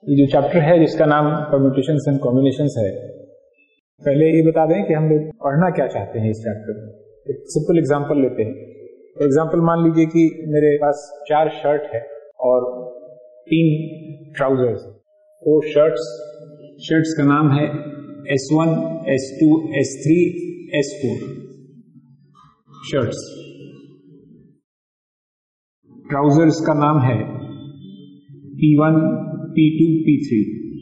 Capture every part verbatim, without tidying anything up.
ये जो चैप्टर है जिसका नाम परम्यूटेशंस एंड कॉम्बिनेशंस है, पहले ये बता दें कि हम लोग पढ़ना क्या चाहते हैं इस चैप्टर में। एक सिंपल एग्जांपल लेते हैं। फॉर एग्जांपल मान लीजिए कि मेरे पास चार शर्ट है और तीन ट्राउजर्स, फोर शर्ट्स। शर्ट्स का नाम है S one, S two, S three, S four shirts. Trousers का नाम है P one, P two, P three.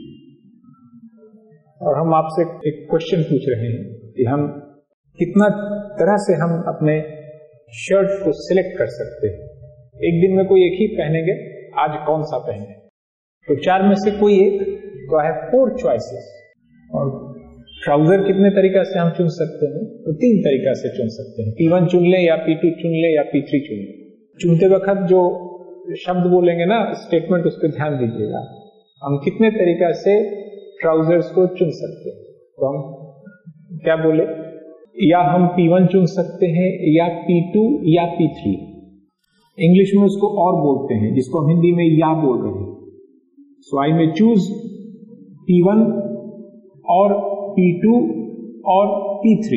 और हम आपसे एक क्वेश्चन पूछ रहे हैं कि हम कितना तरह से हम अपने शर्ट को सिलेक्ट कर सकते हैं। एक दिन में कोई एक ही पहनेंगे, आज कौन सा पहने? तो चार में से कोई एक, तो आई हैव फोर चॉइसेस। और ट्राउजर कितने तरीका से हम चुन सकते हैं? तो तीन तरीका से चुन सकते हैं। पी वन चुन ले, या पी टू चुन ले, या पी थ्री चुन ले। चुनते वक्त जो शब्द बोलेंगे ना, स्टेटमेंट, उस पर ध्यान दीजिएगा। हम कितने तरीका से ट्राउजर्स को चुन सकते हैं? तो हम क्या बोले? या हम पी वन चुन सकते हैं, या पी टू, या पी थ्री। इंग्लिश में उसको और बोलते हैं, जिसको हम हिंदी में या बोल रहे हैं। So I may choose P one और पी टू और पी थ्री।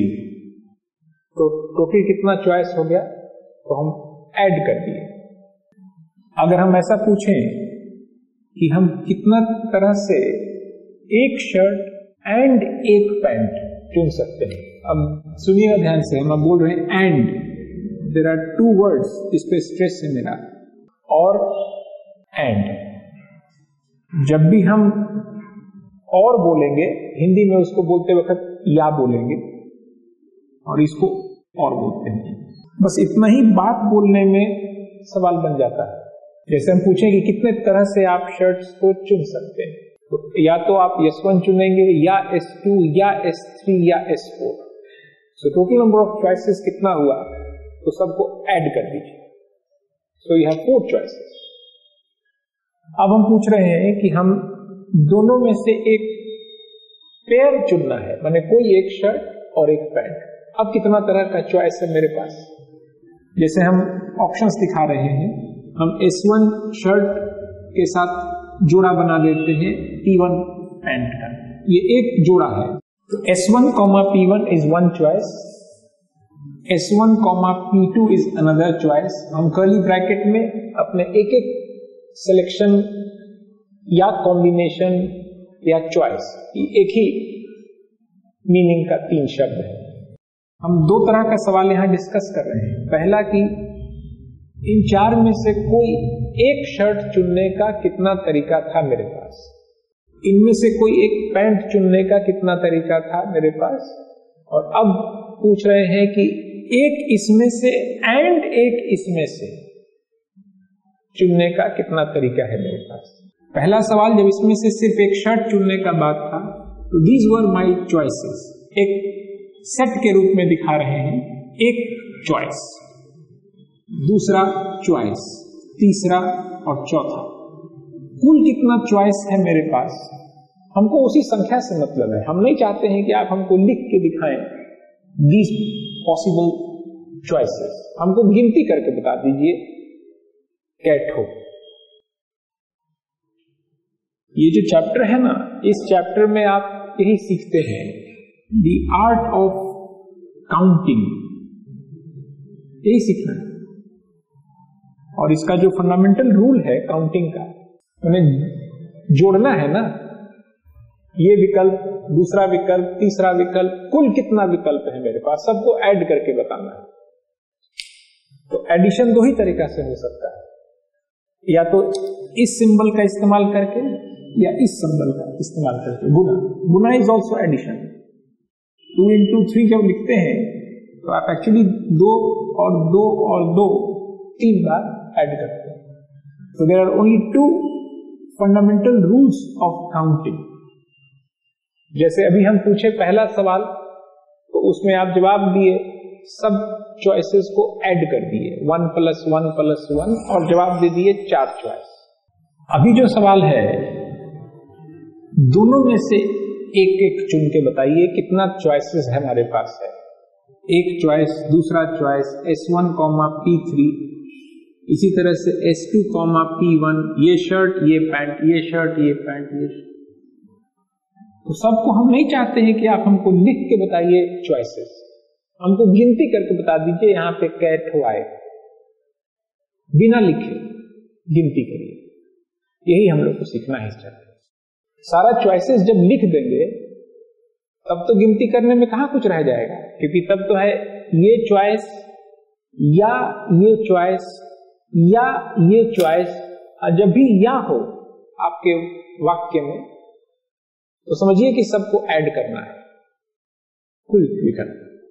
तो टोटल कितना चॉइस हो गया? तो हम ऐड कर दिए। अगर हम ऐसा पूछें कि हम कितना तरह से एक शर्ट एंड एक पैंट चुन सकते हैं। अब सुनिएगा ध्यान से, हम बोल रहे हैं and, there are two words, इस पे स्ट्रेस है मेरा, और एंड। जब भी हम और बोलेंगे हिंदी में, उसको बोलते वक्त या बोलेंगे, और इसको और बोलते हैं। बस इतना ही बात बोलने में सवाल बन जाता है। जैसे हम पूछें कि कितने तरह से आप शर्ट्स को चुन सकते हैं, तो या तो आप एस वन चुनेंगे, या एस टू, या एस थ्री, या S four. So total number of choices कितना हुआ, तो सबको ऐड कर दीजिए। So you have four choices. अब हम पूछ रहे हैं कि हम दोनों में से एक पेयर चुनना है, माने कोई एक शर्ट और एक पैंट। अब कितना तरह का चॉइस है मेरे पास? जैसे हम ऑप्शंस दिखा रहे हैं, हम एस वन शर्ट के साथ जोड़ा बना देते हैं पी वन पैंट का। ये एक जोड़ा है, तो S one comma P one is one choice, S one comma P two is another choice. हम कर्ली ब्रैकेट में अपने एक एक सिलेक्शन या कॉम्बिनेशन या चॉइस, एक ही मीनिंग का तीन शब्द है। हम दो तरह का सवाल यहां डिस्कस कर रहे हैं। पहला कि इन चार में से कोई एक शर्ट चुनने का कितना तरीका था मेरे पास, इनमें से कोई एक पैंट चुनने का कितना तरीका था मेरे पास, और अब पूछ रहे हैं कि एक इसमें से एंड एक इसमें से चुनने का कितना तरीका है मेरे पास। पहला सवाल जब इसमें से सिर्फ एक शर्ट चुनने का बात था, तो दीज वर माई चॉइसेस, एक सेट के रूप में दिखा रहे हैं। एक चॉइस, दूसरा चॉइस, तीसरा और चौथा। कुल कितना चॉइस है मेरे पास? हमको उसी संख्या से मतलब है। हम नहीं चाहते हैं कि आप हमको लिख के दिखाएं दीज पॉसिबल चॉइसेस। हमको गिनती करके बता दीजिए कैट हो। ये जो चैप्टर है ना, इस चैप्टर में आप यही सीखते हैं, द आर्ट ऑफ काउंटिंग, यही सीखना है। और इसका जो फंडामेंटल रूल है काउंटिंग का, उन्हें जोड़ना है ना, ये विकल्प, दूसरा विकल्प, तीसरा विकल्प, कुल कितना विकल्प है मेरे पास, सबको ऐड करके बताना है। तो एडिशन दो ही तरीका से हो सकता है, या तो इस सिंबल का इस्तेमाल करके, या इस सिंबल का इस्तेमाल करके। गुना, गुना is also addition. Two into three जब लिखते हैं तो आप एक्चुअली दो और दो और दो तीन बार ऐड करते हैं। तो there are only two fundamental rules of counting. जैसे अभी हम पूछे पहला सवाल, तो उसमें आप जवाब दिए, सब चॉइसेस को ऐड कर दिए, one plus one plus one, और जवाब दे दिए चार चॉइस। अभी जो सवाल है, दोनों में से एक एक चुन के बताइए कितना चॉइसेस है हमारे पास है। एक चॉइस, दूसरा choice, S one comma P three, इसी तरह से S two comma P one, ये शर्ट ये पैंट, ये शर्ट ये पैंट, ये शर्ट। तो सबको हम नहीं चाहते हैं कि आप हमको लिख के बताइए चॉइसेस, हमको गिनती करके बता दीजिए यहाँ पे कैट हो आए, बिना लिखे गिनती करिए। यही हम लोग को सीखना है इस चैप्टर। सारा चॉइसेस जब लिख देंगे तब तो गिनती करने में कहां कुछ रह जाएगा, क्योंकि तब तो है ये चॉइस या ये चॉइस या ये चॉइस। जब भी या हो आपके वाक्य में तो समझिए कि सबको ऐड करना है, कुल लिखना।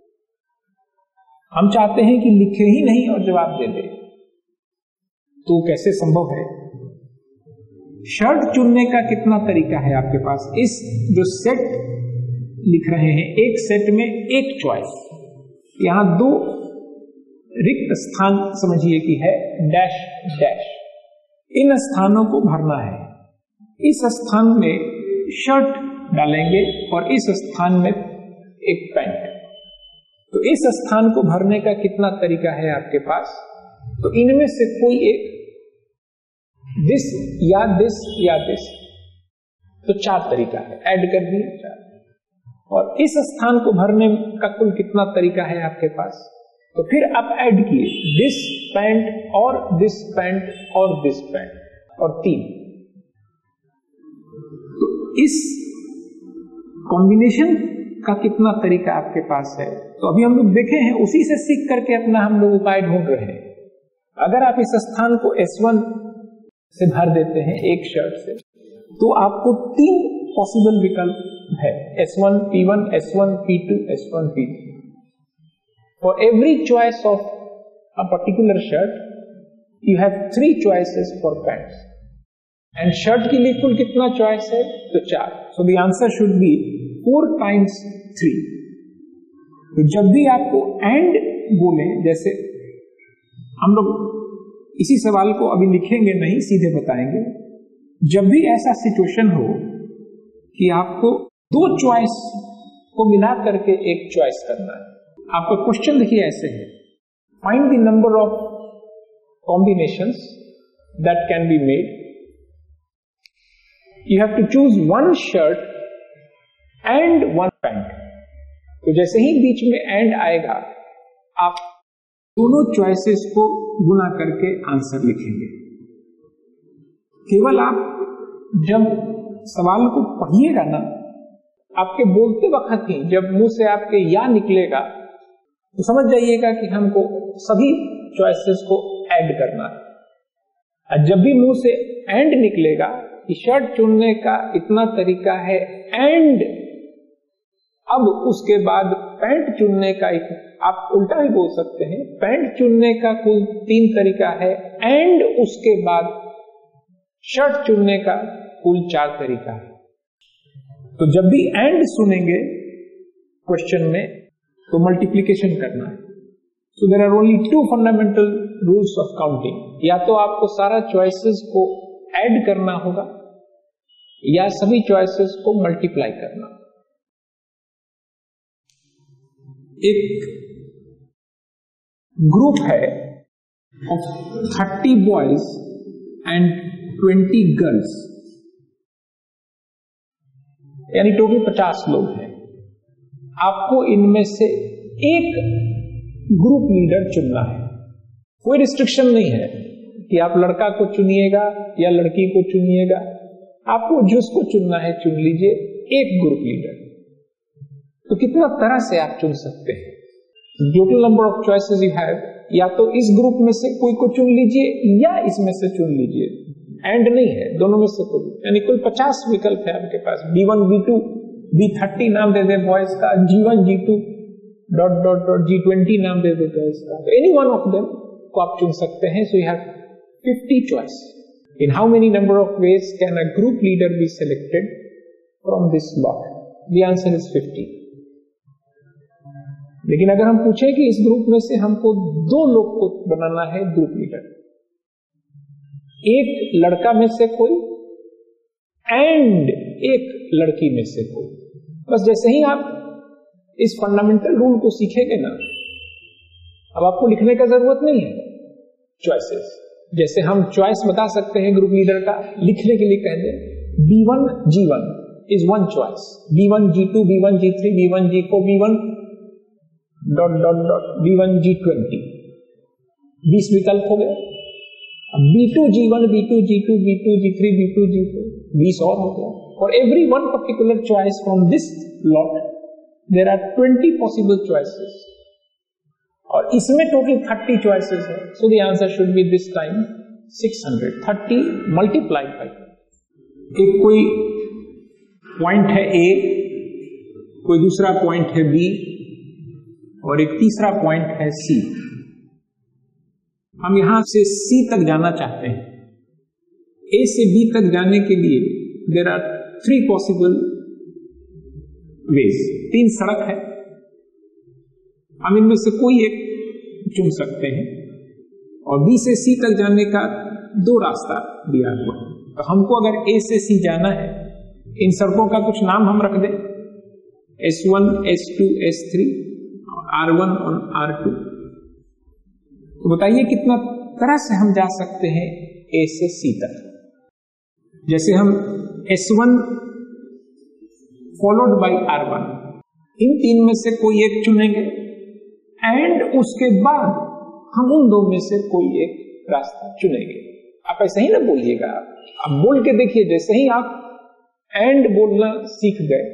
हम चाहते हैं कि लिखे ही नहीं और जवाब दे दे, तो कैसे संभव है? शर्ट चुनने का कितना तरीका है आपके पास? इस जो सेट लिख रहे हैं, एक सेट में एक चॉइस, यहां दो रिक्त स्थान समझिए कि है डैश डैश, इन स्थानों को भरना है। इस स्थान में शर्ट डालेंगे और इस स्थान में एक पैंट। तो इस स्थान को भरने का कितना तरीका है आपके पास? तो इनमें से कोई एक, दिस या दिस या दिस, तो चार तरीका है, ऐड कर दिए चार। और इस स्थान को भरने का कुल कितना तरीका है आपके पास? तो फिर आप ऐड किए दिस पैंट और दिस पैंट और दिस पैंट और तीन। तो इस कॉम्बिनेशन का कितना तरीका आपके पास है? तो अभी हम लोग देखे हैं, उसी से सीख करके अपना हम लोग उपाय ढूंढ रहे हैं। अगर आप इस स्थान को एस वन से भर देते हैं एक शर्ट से, तो आपको तीन पॉसिबल विकल्प है, S one P one, S one P two, S one P three. For every choice of a particular shirt you have three choices for pants, and shirt के लिए कुल कितना चॉइस है? तो चार। So the answer should be four times three. तो जब भी आपको एंड बोले, जैसे हम लोग इसी सवाल को अभी लिखेंगे नहीं, सीधे बताएंगे, जब भी ऐसा सिचुएशन हो कि आपको दो चॉइस को मिला करके एक चॉइस करना है, आपका क्वेश्चन देखिए ऐसे है, find the number of combinations that can be made, you have to choose one shirt and one pant. तो जैसे ही बीच में एंड आएगा, आप दोनों चॉइसेस को गुना करके आंसर लिखेंगे। केवल आप जब सवाल को पढ़िएगा ना, आपके बोलते वक्त ही जब मुंह से आपके या निकलेगा, तो समझ जाइएगा कि हमको सभी चॉइसेस को ऐड करना है। और जब भी मुंह से एंड निकलेगा कि शर्ट चुनने का इतना तरीका है एंड अब उसके बाद पैंट चुनने का, आप उल्टा ही बोल सकते हैं, पैंट चुनने का कुल तीन तरीका है एंड उसके बाद शर्ट चुनने का कुल चार तरीका है। तो जब भी एंड सुनेंगे क्वेश्चन में, तो मल्टीप्लिकेशन करना है। So there are only two fundamental rules of counting, या तो आपको सारा चॉइसेस को ऐड करना होगा या सभी चॉइसेस को मल्टीप्लाई करना। एक ग्रुप है of thirty boys and twenty girls, यानी टोटल पचास लोग हैं। आपको इनमें से एक ग्रुप लीडर चुनना है। कोई रिस्ट्रिक्शन नहीं है कि आप लड़का को चुनिएगा या लड़की को चुनिएगा, आपको जिसको चुनना है चुन लीजिए, एक ग्रुप लीडर। तो कितना तरह से आप चुन सकते हैं? Total number of choices you have, या तो इस ग्रुप में से कोई को चुन लीजिए या इसमें से चुन लीजिए, एंड नहीं है, दोनों में से कोई, यानी कुल पचास विकल्प है आपके पास। B one B two B thirty नाम दे दे बॉयज का, G one G two dot dot dot G twenty नाम दे दे गर्ल्स का। तो एनी वन ऑफ देम को आप चुन सकते हैं। So you have fifty choice. In how many number of ways can a group leader be selected from this lot? The answer is fifty. लेकिन अगर हम पूछें कि इस ग्रुप में से हमको दो लोग को बनाना है ग्रुप लीडर, एक लड़का में से कोई एंड एक लड़की में से कोई, बस जैसे ही आप इस फंडामेंटल रूल को सीखेंगे ना, अब आपको लिखने का जरूरत नहीं है चॉइसेस, जैसे हम चॉइस बता सकते हैं ग्रुप लीडर का, लिखने के लिए कह दें B one G one is one choice, B one G two, B one G three, B one G four, B one dot dot dot, B one G twenty, बीस विकल्प हो गए। B two G one, B two G two, B two G three, B two G four, बीस और हो गया। For every one particular choice from this lot, there are twenty possible choices. और इसमें टोटल थर्टी choices है, so the answer should be this time six hundred. thirty multiplied by एक कोई point है A, कोई दूसरा पॉइंट है B और एक तीसरा पॉइंट है C। हम यहां से C तक जाना चाहते हैं। A से B तक जाने के लिए there are three possible ways, तीन सड़क है, हम इनमें से कोई एक चुन सकते हैं और B से C तक जाने का दो रास्ता दिया हुआ है। तो हमको अगर A से C जाना है, इन सड़कों का कुछ नाम हम रख दें, S one, S two, S three, R one और आर टू। तो बताइए कितना तरह से हम जा सकते हैं A से C तक। जैसे हम S one followed by R one, इन तीन में से कोई एक चुनेंगे एंड उसके बाद हम उन दो में से कोई एक रास्ता चुनेंगे। आप ऐसे ही ना बोलिएगा, आप बोल के देखिए। जैसे ही आप एंड बोलना सीख गए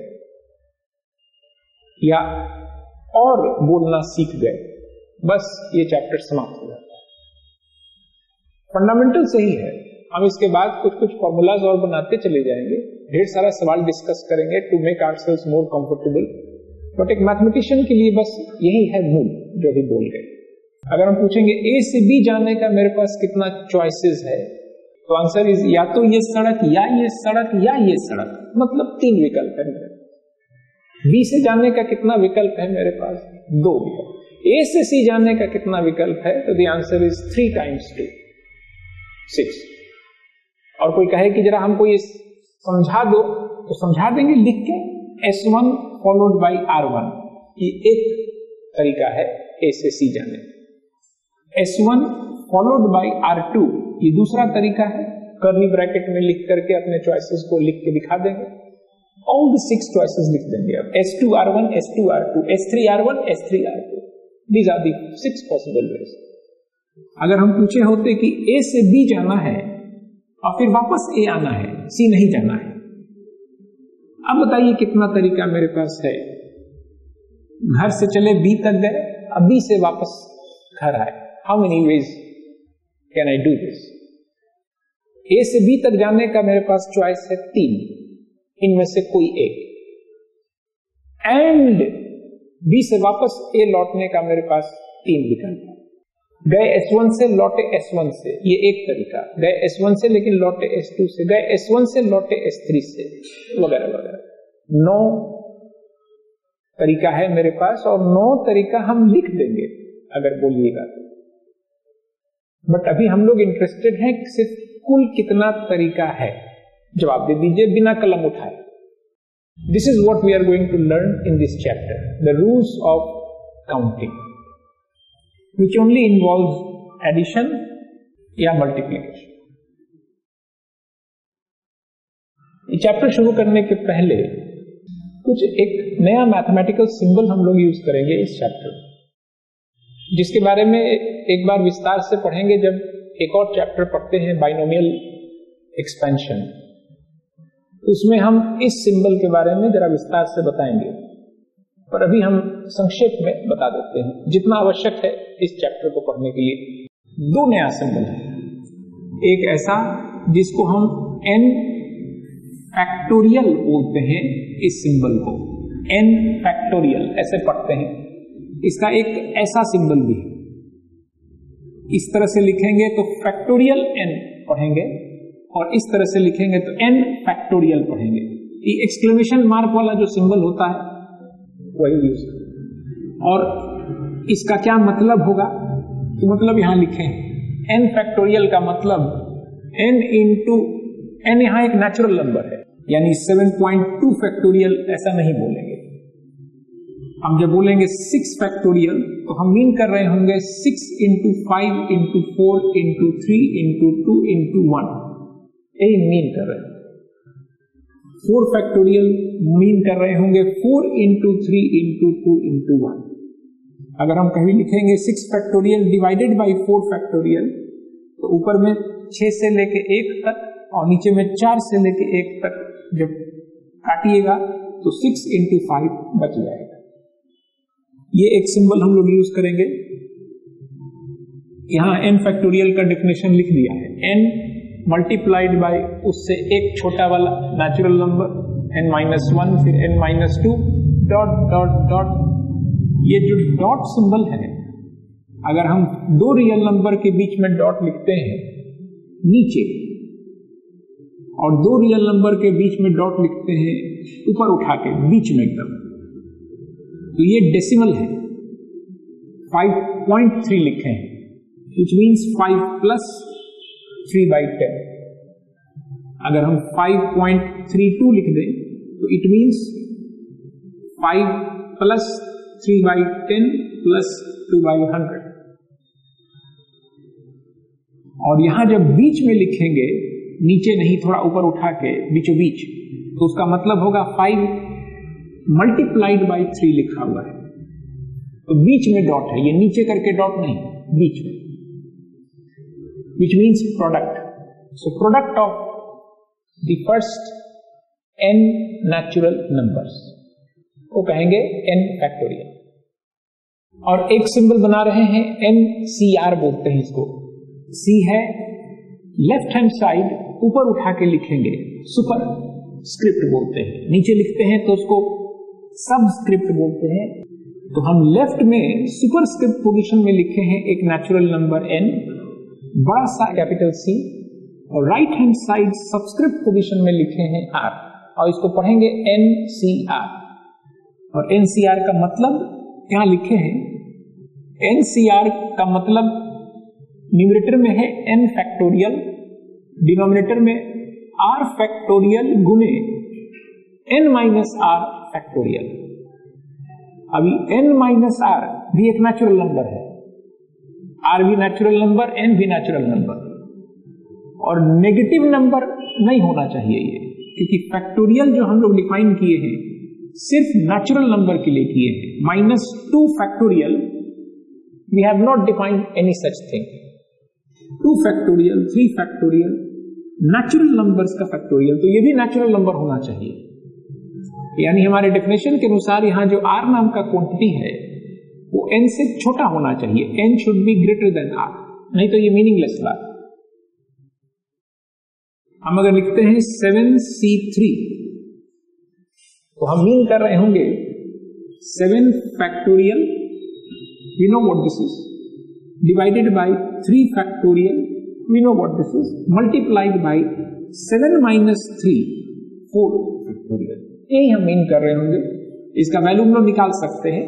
या और बोलना सीख गए, बस ये चैप्टर समाप्त हो जाता है। फंडामेंटल सही है, हम इसके बाद कुछ कुछ फॉर्मूलाज और बनाते चले जाएंगे, ढेर सारा सवाल डिस्कस करेंगे to make ourselves more comfortable. But एक मैथमेटिशियन के लिए बस यही है मूल जो भी बोल गए। अगर हम पूछेंगे ए से बी जाने का मेरे पास कितना चॉइसेस है, तो आंसर इज या तो ये सड़क या ये सड़क या ये सड़क, मतलब तीन विकल्प है मेरे पास। बी से जाने का कितना विकल्प है मेरे पास? दो विकल्प। ए से सी जाने का कितना विकल्प है? तो the answer is three times two, six. और कोई कहे कि जरा हमको ये समझा दो, तो समझा देंगे लिख के, S one followed by R one, ये एक तरीका है ए से सी जाने। S one followed by R two, ये दूसरा तरीका है, कर्ली ब्रैकेट में लिख करके अपने चॉइसेस को लिख के दिखा देंगे। ऑल द सिक्स चॉइसेस लिख देंगे अब, S two R one, S two R two, S three R one, S three R two, these are the six possible ways. अगर हम पूछे होते कि ए से बी जाना है और फिर वापस ए आना है, सी नहीं जाना है, अब बताइए कितना तरीका मेरे पास है। घर से चले बी तक गए, अब बी से वापस घर आए, how many ways can I do this? A से बी तक जाने का मेरे पास चॉइस है तीन, इनमें से कोई एक, एंड बी से वापस ए लौटने का मेरे पास तीन विकल्प है। गए एस वन से, लौटे एस वन से, ये एक तरीका। गए एस वन से लेकिन लौटे एस टू से, गए एस वन से लौटे एस थ्री से, वगैरह वगैरह। नौ तरीका है मेरे पास और नौ तरीका हम लिख देंगे अगर बोलिएगा तो। बट अभी हम लोग इंटरेस्टेड हैं सिर्फ कुल कितना तरीका है, जवाब दे दीजिए बिना कलम उठाए। This is what we are going to learn in this chapter, the rules of counting, which only involves addition या multiplication। ये चैप्टर शुरू करने के पहले कुछ एक नया मैथमेटिकल सिंबल हम लोग यूज करेंगे इस चैप्टर, जिसके बारे में एक बार विस्तार से पढ़ेंगे जब एक और चैप्टर पढ़ते हैं बाइनोमियल एक्सपेंशन। उसमें हम इस सिंबल के बारे में जरा विस्तार से बताएंगे, पर अभी हम संक्षेप में बता देते हैं जितना आवश्यक है इस चैप्टर को पढ़ने के लिए। दो नया सिंबल है, एक ऐसा जिसको हम n फैक्टोरियल बोलते हैं, इस सिंबल को n फैक्टोरियल ऐसे पढ़ते हैं। इसका एक ऐसा सिंबल भी है, इस तरह से लिखेंगे तो फैक्टोरियल n पढ़ेंगे, और इस तरह से लिखेंगे तो n फैक्टोरियल पढ़ेंगे। ये एक्सक्लेमेशन मार्क वाला जो सिंबल होता है वही यूज करें। और इसका क्या मतलब होगा, तो मतलब यहां लिखें n फैक्टोरियल का मतलब n इंटू n, यहां एक नेचुरल नंबर है, यानी सेवन पॉइंट टू फैक्टोरियल ऐसा नहीं बोलेंगे। हम जब बोलेंगे सिक्स फैक्टोरियल तो हम मीन कर रहे होंगे six into five into four into three into two into one, यही मीन कर रहे हैं। फोर फैक्टोरियल मीन कर रहे होंगे four into three into two into one. अगर हम कहीं लिखेंगे six factorial divided by four factorial तो ऊपर में छह से लेके एक तक और नीचे में चार से लेके एक तक जब काटिएगा तो सिक्स इंटू फाइव बच जाएगा। ये एक सिंबल हम लोग यूज करेंगे। यहां n फैक्टोरियल का डेफिनेशन लिख दिया है, n मल्टीप्लाइड बाय उससे एक छोटा वाला natural number n minus one, फिर n minus two, dot dot dot. ये जो डॉट सिंबल है, अगर हम दो रियल नंबर के बीच में डॉट लिखते हैं नीचे और दो रियल नंबर के बीच में डॉट लिखते हैं ऊपर उठा के बीच में एकदम, तो ये डेसिमल है। फाइव पॉइंट थ्री लिखे हैं, which means five plus three by ten. अगर हम फाइव पॉइंट थ्री टू लिख दें तो it means five plus three by ten plus two by hundred. और यहां जब बीच में लिखेंगे, नीचे नहीं थोड़ा ऊपर उठा के बीचों बीच, तो उसका मतलब होगा फाइव मल्टीप्लाइड बाई थ्री लिखा हुआ है, तो बीच में डॉट है, ये नीचे करके डॉट नहीं, बीच में, which means product. So product of the first n natural numbers को कहेंगे n फैक्टोरियल। और एक सिंबल बना रहे हैं एन सी आर बोलते हैं इसको। C है लेफ्ट हैंड साइड ऊपर उठा के लिखेंगे, सुपर स्क्रिप्ट बोलते हैं, नीचे लिखते हैं तो उसको सबस्क्रिप्ट बोलते हैं। तो हम लेफ्ट में सुपर स्क्रिप्ट पोजीशन में लिखे हैं एक नेचुरल नंबर n, बड़ा सा कैपिटल C, और right hand side subscript position में लिखे हैं r, और इसको पढ़ेंगे एन सी आर। और एन सी आर का मतलब यहां लिखे हैं, एन सी आर का मतलब न्यूमरेटर में है n फैक्टोरियल, डिनोमिनेटर में r फैक्टोरियल गुने n माइनस r फैक्टोरियल। अभी n माइनस r भी एक नेचुरल नंबर है, r भी नेचुरल नंबर, n भी नेचुरल नंबर, और नेगेटिव नंबर नहीं होना चाहिए ये, क्योंकि फैक्टोरियल जो हम लोग डिफाइन किए हैं सिर्फ नेचुरल नंबर के लिए किए हैं। Minus two factorial we have not defined any such thing. Two factorial, three factorial, natural numbers का फैक्टोरियल, तो ये भी नेचुरल नंबर होना चाहिए। यानी हमारे डेफिनेशन के अनुसार यहां जो r नाम का क्वांटिटी है वो n से छोटा होना चाहिए, n should be greater than r, नहीं तो ये मीनिंगलेस बात। हम अगर लिखते हैं सेवन सी थ्री तो हम मीन कर रहे होंगे seven factorial, we know what this is, divided by three factorial, we know what this is, multiplied by seven minus three, four factorial, यही हम मीन कर रहे होंगे। इसका वैल्यू हम लोग निकाल सकते हैं।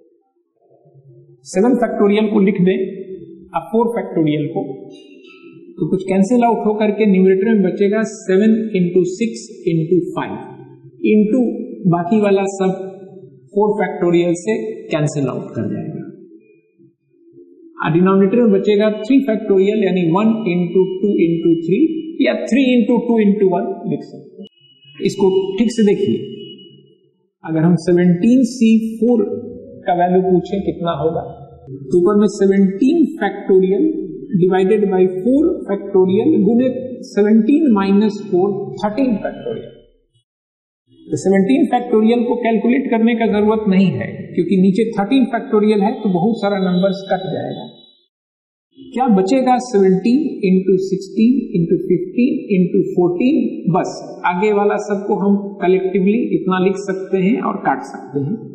सेवन फैक्टोरियल को लिख दें अब फोर फैक्टोरियल को, तो कुछ कैंसिल आउट होकर के न्यूमरेटर में बचेगा seven into six into five into बाकी वाला सब फोर फैक्टोरियल से कैंसिल आउट कर जाएगा। डिनोमिनेटर में बचेगा थ्री फैक्टोरियल, यानी one into two into three, या three into two into one लिख सकते हैं। इसको ठीक से देखिए, अगर हम सेवनटीन सी फोर का वैल्यू पूछें कितना होगा, तो ऊपर में seventeen factorial divided by four factorial गुने seventeen minus four, thirteen factorial. तो सेवनटीन फैक्टोरियल को कैलकुलेट करने का जरूरत नहीं है, क्योंकि नीचे थर्टीन फैक्टोरियल है तो बहुत सारा नंबर्स कट जाएगा। क्या बचेगा? Seventeen into sixteen into fifteen into fourteen, बस आगे वाला सबको हम कलेक्टिवली इतना लिख सकते हैं और काट सकते हैं।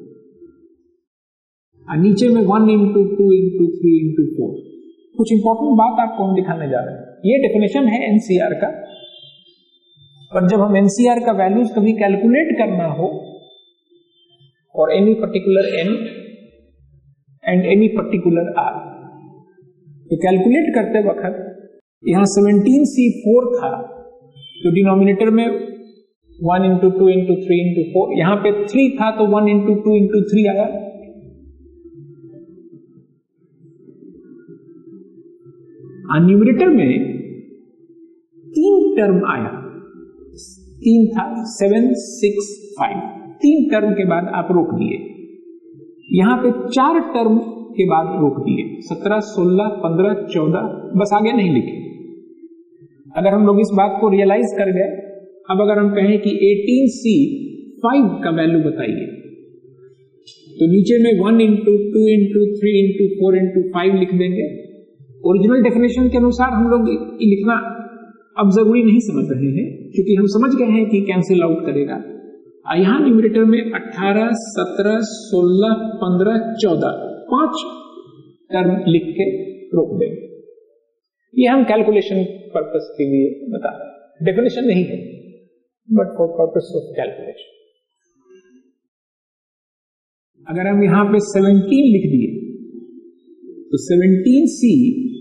और नीचे में one into two into three into four. कुछ इंपॉर्टेंट बात आपको हम दिखाने जा रहे हैं। ये डेफिनेशन है एनसीआर का, पर जब हम एनसीआर का वैल्यूज कभी कैलकुलेट करना हो और any particular N and any particular R, तो कैलकुलेट करते वक्त यहां सेवनटीन सी फोर था तो डिनोमिनेटर में one into two into three into four, यहां पे थ्री था तो one into two into three आया, न्यूमरेटर में तीन टर्म आया, तीन था, सेवन सिक्स फाइव, तीन टर्म के बाद आप रोक दिए। यहां पे चार टर्म के बाद रोक दिए, सत्रह, सोलह, पंद्रह, चौदह, बस आगे नहीं लिखे। अगर हम लोग इस बात को रियलाइज कर गए, अब अगर हम कहें कि एटीन सी फाइव का वैल्यू बताइए, तो नीचे में one into two into three into four into five लिख देंगे। ओरिजिनल डेफिनेशन के अनुसार हम लोग लिखना अब जरूरी नहीं समझ रहे हैं, क्योंकि हम समझ गए हैं कि कैंसिल आउट करेगा। यहां न्यूमरेटर में अठारह, सत्रह, सोलह, पंद्रह, चौदह, पांच टर्म लिख के रोक देंगे। ये हम कैलकुलेशन पर्पस के लिए बता रहे हैं, डेफिनेशन नहीं है, but for purpose of calculation. अगर हम यहां पे सेवनटीन लिख दिए तो seventeen C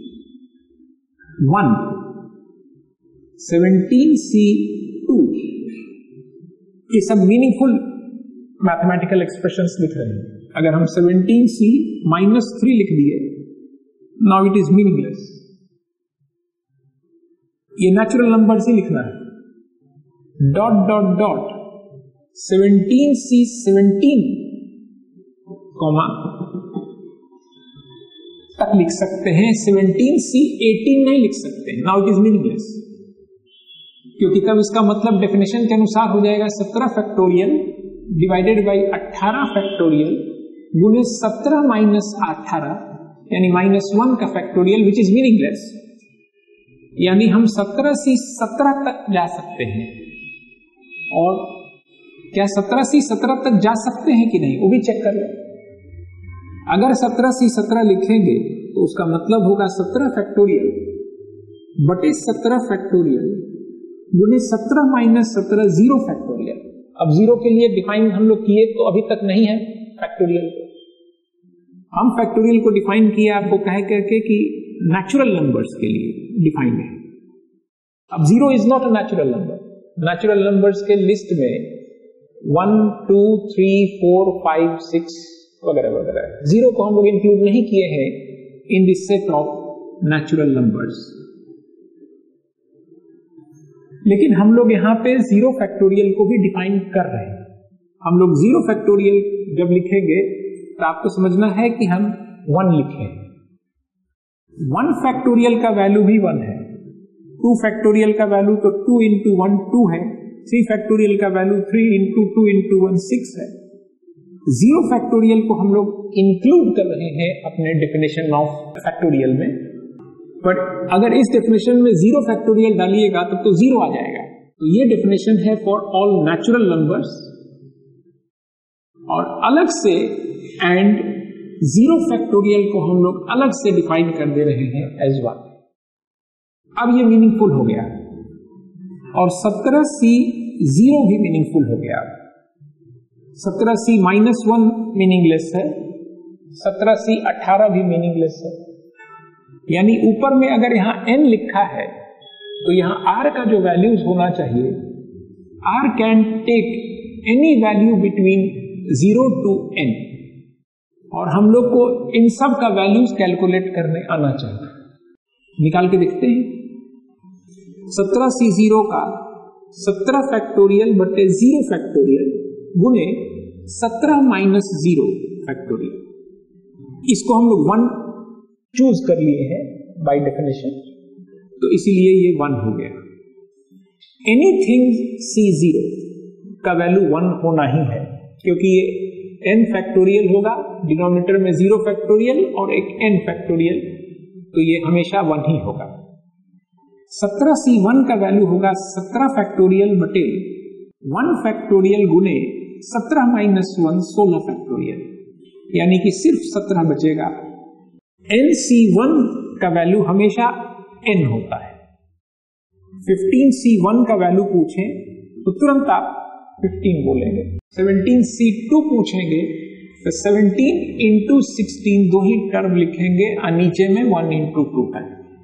one, seventeen C two, ये सब मीनिंगफुल मैथमेटिकल एक्सप्रेशंस लिख रहे हैं। अगर हम सेवनटीन सी माइनस थ्री लिख दिए, नाउ इट इज मीनिंगलेस। ये नेचुरल नंबर ही लिखना है, dot dot dot seventeen C seventeen comma तक लिख सकते हैं, सेवनटीन सी एटीन नहीं लिख सकते, नाउ इट इज मीनिंगलेस, क्योंकि तब इसका मतलब डेफिनेशन के अनुसार हो जाएगा सत्रह फैक्टोरियल डिवाइडेड बाई अट्ठारह फैक्टोरियल गुने सत्रह माइनस अठारह, यानी माइनस वन का फैक्टोरियल, विच इज मीनिंगलेस। यानी हम सत्रह सी सत्रह तक जा सकते हैं, और क्या सत्रह सी सत्रह तक जा सकते हैं कि नहीं वो भी चेक कर लें। अगर सत्रह सी सत्रह लिखेंगे तो उसका मतलब होगा सत्रह फैक्टोरियल बटे सत्रह फैक्टोरियल गुने सत्रह माइनस सत्रह, जीरो फैक्टोरियल। अब जीरो के लिए डिफाइन हम लोग किए तो अभी तक नहीं है फैक्टोरियल को। हम फैक्टोरियल को डिफाइन किए आपको कह करके कि नेचुरल नंबर्स के लिए डिफाइन है। अब zero is not a natural number. Natural numbers के लिस्ट में one, two, three, four, five, six वगैरह वगैरह, जीरो को हम लोग इंक्लूड नहीं किए हैं in this set of natural numbers. लेकिन हम लोग यहां पे जीरो फैक्टोरियल को भी डिफाइन कर रहे हैं। हम लोग जीरो फैक्टोरियल जब लिखेंगे तो आपको समझना है कि हम वन लिखें। वन फैक्टोरियल का वैल्यू भी वन है, टू फैक्टोरियल का वैल्यू तो टू इंटू वन टू है, थ्री फैक्टोरियल का value three into two into one six है। जीरो फैक्टोरियल को हम लोग इंक्लूड कर रहे हैं अपने डेफिनेशन ऑफ फैक्टोरियल में, बट अगर इस डेफिनेशन में जीरो फैक्टोरियल डालिएगा तब तो जीरो आ जाएगा। तो ये डेफिनेशन है फॉर ऑल नेचुरल नंबर्स, और अलग से एंड जीरो फैक्टोरियल को हम लोग अलग से डिफाइन कर दे रहे हैं एज वन। अब ये मीनिंगफुल हो गया, और सत्रह सी जीरो भी मीनिंगफुल हो गया। सत्रह सी माइनस वन मीनिंगलेस है, सत्रह सी अठारह भी मीनिंगलेस है। यानी ऊपर में अगर यहां एन लिखा है तो यहां आर का जो वैल्यूज होना चाहिए, R can take any value between zero to N, और हम लोग को इन सब का वैल्यूज कैलकुलेट करने आना चाहिए। निकाल के देखते हैं। सत्रह सी जीरो का सत्रह फैक्टोरियल बटे जीरो फैक्टोरियल गुने सत्रह माइनस जीरो फैक्टोरियल, इसको हम लोग वन चूज कर लिए हैं बाय डेफिनेशन, तो इसीलिए ये वन हो गया। एनीथिंग सी जीरो का वैल्यू वन होना ही है, क्योंकि ये एन फैक्टोरियल होगा, डिनोमिनेटर में जीरो फैक्टोरियल और एक एन फैक्टोरियल, तो ये हमेशा वन ही होगा। सत्रह सी वन का वैल्यू होगा सत्रह फैक्टोरियल बटे वन फैक्टोरियल गुने सत्रह माइनस वन, सोलह फैक्टोरियल, यानी कि सिर्फ सत्रह बचेगा। एन सी वन का वैल्यू हमेशा एन होता है। फिफ्टीन सी वन का वैल्यू पूछें तो तुरंत आप फिफ्टीन बोलेंगे। सेवनटीन सी टू पूछेंगे तो सेवनटीन इंटू सिक्सटीन दो ही टर्म लिखेंगे, और नीचे में वन इंटू टू है।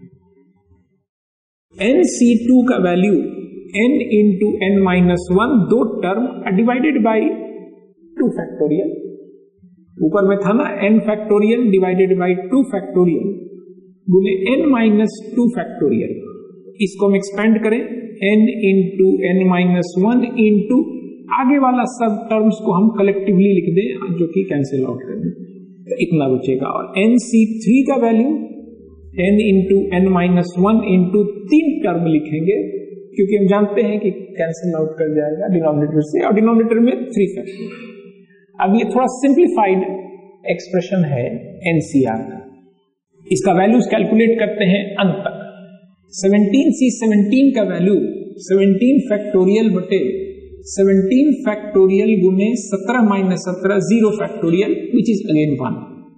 एन सी टू का value N into N minus one, दो term divided by two factorial. ऊपर में था ना N factorial divided by two factorial, गुने n माइनस टू फैक्टोरियल, इसको हम एक्सपेंड करें n into N minus one into आगे वाला सब टर्म्स को हम कलेक्टिवली लिख दें जो कि कैंसिल आउट कर दें, तो इतना बचेगा। और एन सी थ्री का value n into N minus one into तीन टर्म लिखेंगे क्योंकि हम जानते हैं कि कैंसिल आउट कर जाएगा डिनोमिनेटर से, और डिनोमिनेटर में थ्री फैक्टोरियल। अब ये थोड़ा सिंप्लीफाइड एक्सप्रेशन है एनसीआर का, इसका वैल्यूज कैलकुलेट करते हैं अंत तक। सेवनटीन सी सेवनटीन का वैल्यू सेवनटीन फैक्टोरियल बटे सेवनटीन फैक्टोरियल गुने सत्रह माइनस सत्रह zero factorial which is again one.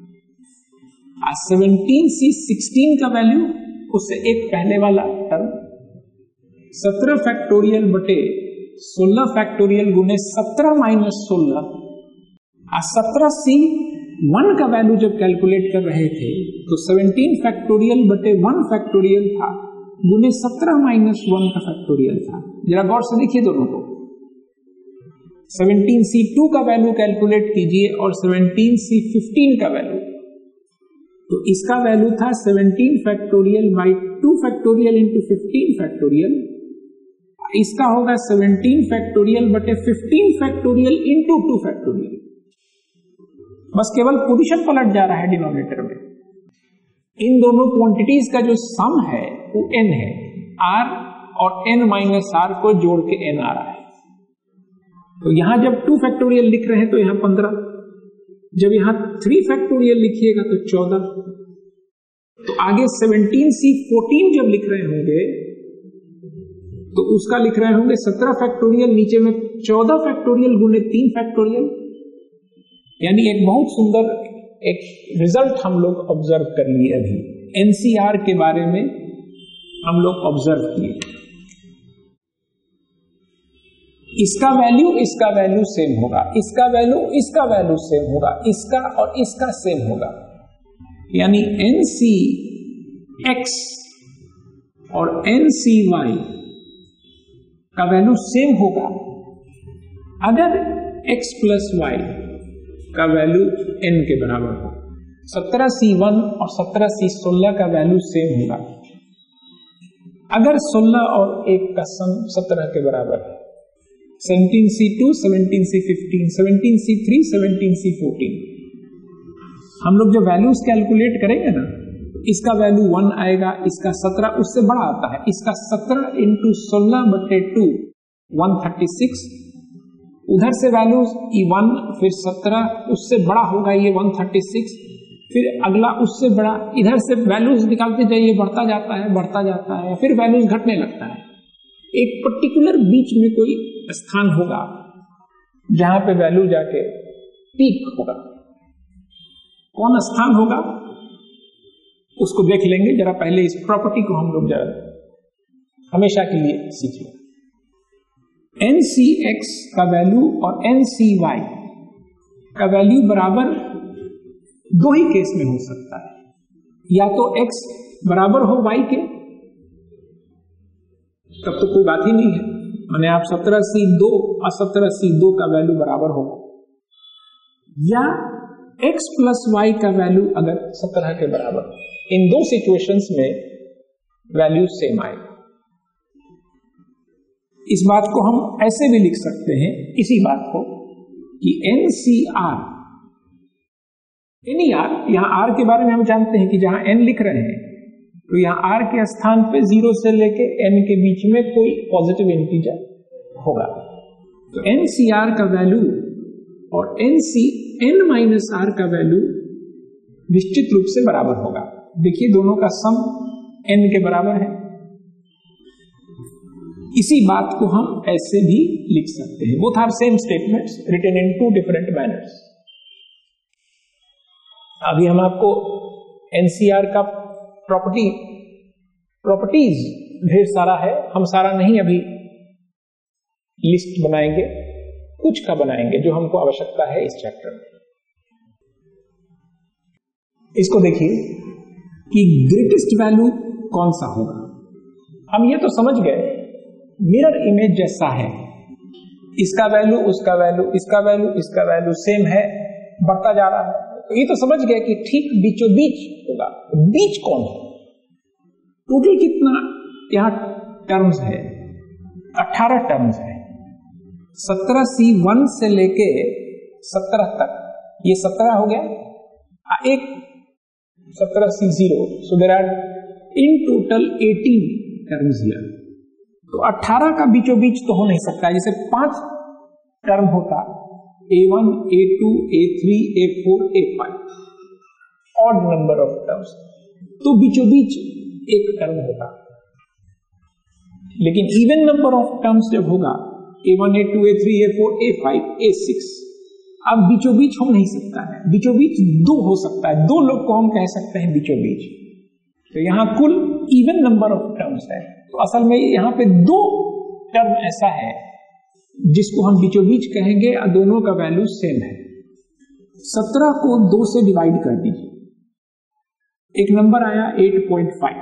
Seventeen C sixteen का वैल्यू उससे एक पहले वाला टर्म सत्रह फैक्टोरियल बटे सोलह फैक्टोरियल गुने सत्रह माइनस सोलह। सत्रह सी वन का वैल्यू जब कैलकुलेट कर रहे थे तो सेवनटीन फैक्टोरियल बटे वन फैक्टोरियल था गुने सत्रह माइनस वन का फैक्टोरियल था। जरा गौर से देखिए दोनों को। सेवनटीन सी टू का वैल्यू कैलकुलेट कीजिए और सेवनटीन सी फिफ्टीन का वैल्यू, तो इसका वैल्यू था seventeen factorial by two factorial into fifteen factorial, इसका होगा सेवनटीन फैक्टोरियल बटे fifteen factorial into two factorial. बस केवल पोजीशन पलट जा रहा है डिनोमिनेटर में। इन दोनों क्वांटिटीज का जो सम है वो n है, r और n माइनस आर को जोड़ के n आ रहा है। तो यहां जब टू फैक्टोरियल लिख रहे हैं तो यहां पंद्रह, जब यहां थ्री फैक्टोरियल लिखिएगा तो चौदह, तो आगे सेवनटीन सी फोर्टीन जब लिख रहे होंगे तो उसका लिख रहे होंगे सत्रह फैक्टोरियल, नीचे में चौदह फैक्टोरियल गुने तीन फैक्टोरियल। यानी एक बहुत सुंदर एक रिजल्ट हम लोग ऑब्जर्व कर लिए अभी एनसीआर के बारे में हम लोग ऑब्जर्व किए। इसका वैल्यू इसका वैल्यू सेम होगा, इसका वैल्यू इसका वैल्यू सेम होगा, इसका और इसका सेम होगा। यानी एन सी एक्स और एन सी वाई का वैल्यू सेम होगा अगर x प्लस वाई का वैल्यू n के बराबर हो। सत्रह सी वन और सत्रह सी सोलह का वैल्यू सेम होगा अगर सोलह और एक का सम सत्रह के बराबर है। Seventeen C two, seventeen C fifteen, seventeen C three, seventeen C fourteen, हम लोग जब वैल्यूज कैलकुलेट करेंगे ना इसका वैल्यू वन आएगा, इसका सत्रह उससे बड़ा आता है, इसका सत्रह इंटू सोलह बटे टू वन थर्टी सिक्स, उधर से वैल्यूज ई वन फिर सत्रह उससे बड़ा होगा ये वन थर्टी सिक्स, फिर अगला उससे बड़ा, इधर से वैल्यूज निकालते जाइए बढ़ता जाता है बढ़ता जाता है, फिर वैल्यूज घटने लगता है। एक पर्टिकुलर बीच में कोई स्थान होगा जहां पे वैल्यू जाके पीक होगा। कौन स्थान होगा उसको देख लेंगे, जरा पहले इस प्रॉपर्टी को हम लोग जरा हमेशा के लिए सीखिए। एन सी एक्स का वैल्यू और एन सी वाई का वैल्यू बराबर दो ही केस में हो सकता है, या तो x बराबर हो y के, तब तो कोई बात ही नहीं है, माने आप सत्रह सी दो और सत्रह सी दो का वैल्यू बराबर होगा, या x प्लस वाई का वैल्यू अगर सत्रह के बराबर, इन दो सिचुएशंस में वैल्यू सेम आए। इस बात को हम ऐसे भी लिख सकते हैं, इसी बात को, कि n C r, any r, यहां आर के बारे में हम जानते हैं कि जहां एन लिख रहे हैं तो यहां आर के स्थान पे जीरो से लेके एन के बीच में कोई पॉजिटिव इंटीजर होगा। तो एन सी आर का वैल्यू और N C n minus r का वैल्यू निश्चित रूप से बराबर होगा। देखिए दोनों का सम एन के बराबर है। इसी बात को हम ऐसे भी लिख सकते हैं, both are same statements written in two different manners. अभी हम आपको एनसीआर का प्रॉपर्टी प्रॉपर्टीज ढेर सारा है, हम सारा नहीं अभी लिस्ट बनाएंगे, कुछ का बनाएंगे जो हमको आवश्यकता है इस चैप्टर में। इसको देखिए कि ग्रेटेस्ट वैल्यू कौन सा होगा। हम ये तो समझ गए मिरर इमेज जैसा है, इसका वैल्यू उसका वैल्यू इसका वैल्यू इसका वैल्यू सेम है, बढ़ता जा रहा है, तो ये तो समझ गए कि ठीक बीचों बीच होगा। बीच कौन है? टोटल कितना यहाँ टर्म्स है? अठारह टर्म्स है। सत्रह सी वन से लेके सत्रह तक, ये सत्रह हो गया, एक सत्रह C zero, so there are in total eighteen terms here. तो अठारह का बीचों बीच तो हो नहीं सकता, जैसे पांच टर्म होता, a one, a two, A three, a four, a five, odd number of terms, तो बीचों बीच एक टर्म होता। लेकिन इवन नंबर ऑफ टर्म्स जब होगा, a one, a two, A three, a four, a five, a six, अब बीचों बीच हो नहीं सकता है, बीचों बीच दो हो सकता है, दो लोग को हम कह सकते हैं बीचों बीच। तो यहां कुल इवन नंबर ऑफ टर्म्स है, तो असल में यहां पे दो टर्म ऐसा है जिसको हम बीचों बीच कहेंगे और दोनों का वैल्यू सेम है। सत्रह को दो से डिवाइड कर दीजिए, एक नंबर आया एट पॉइंट फाइव,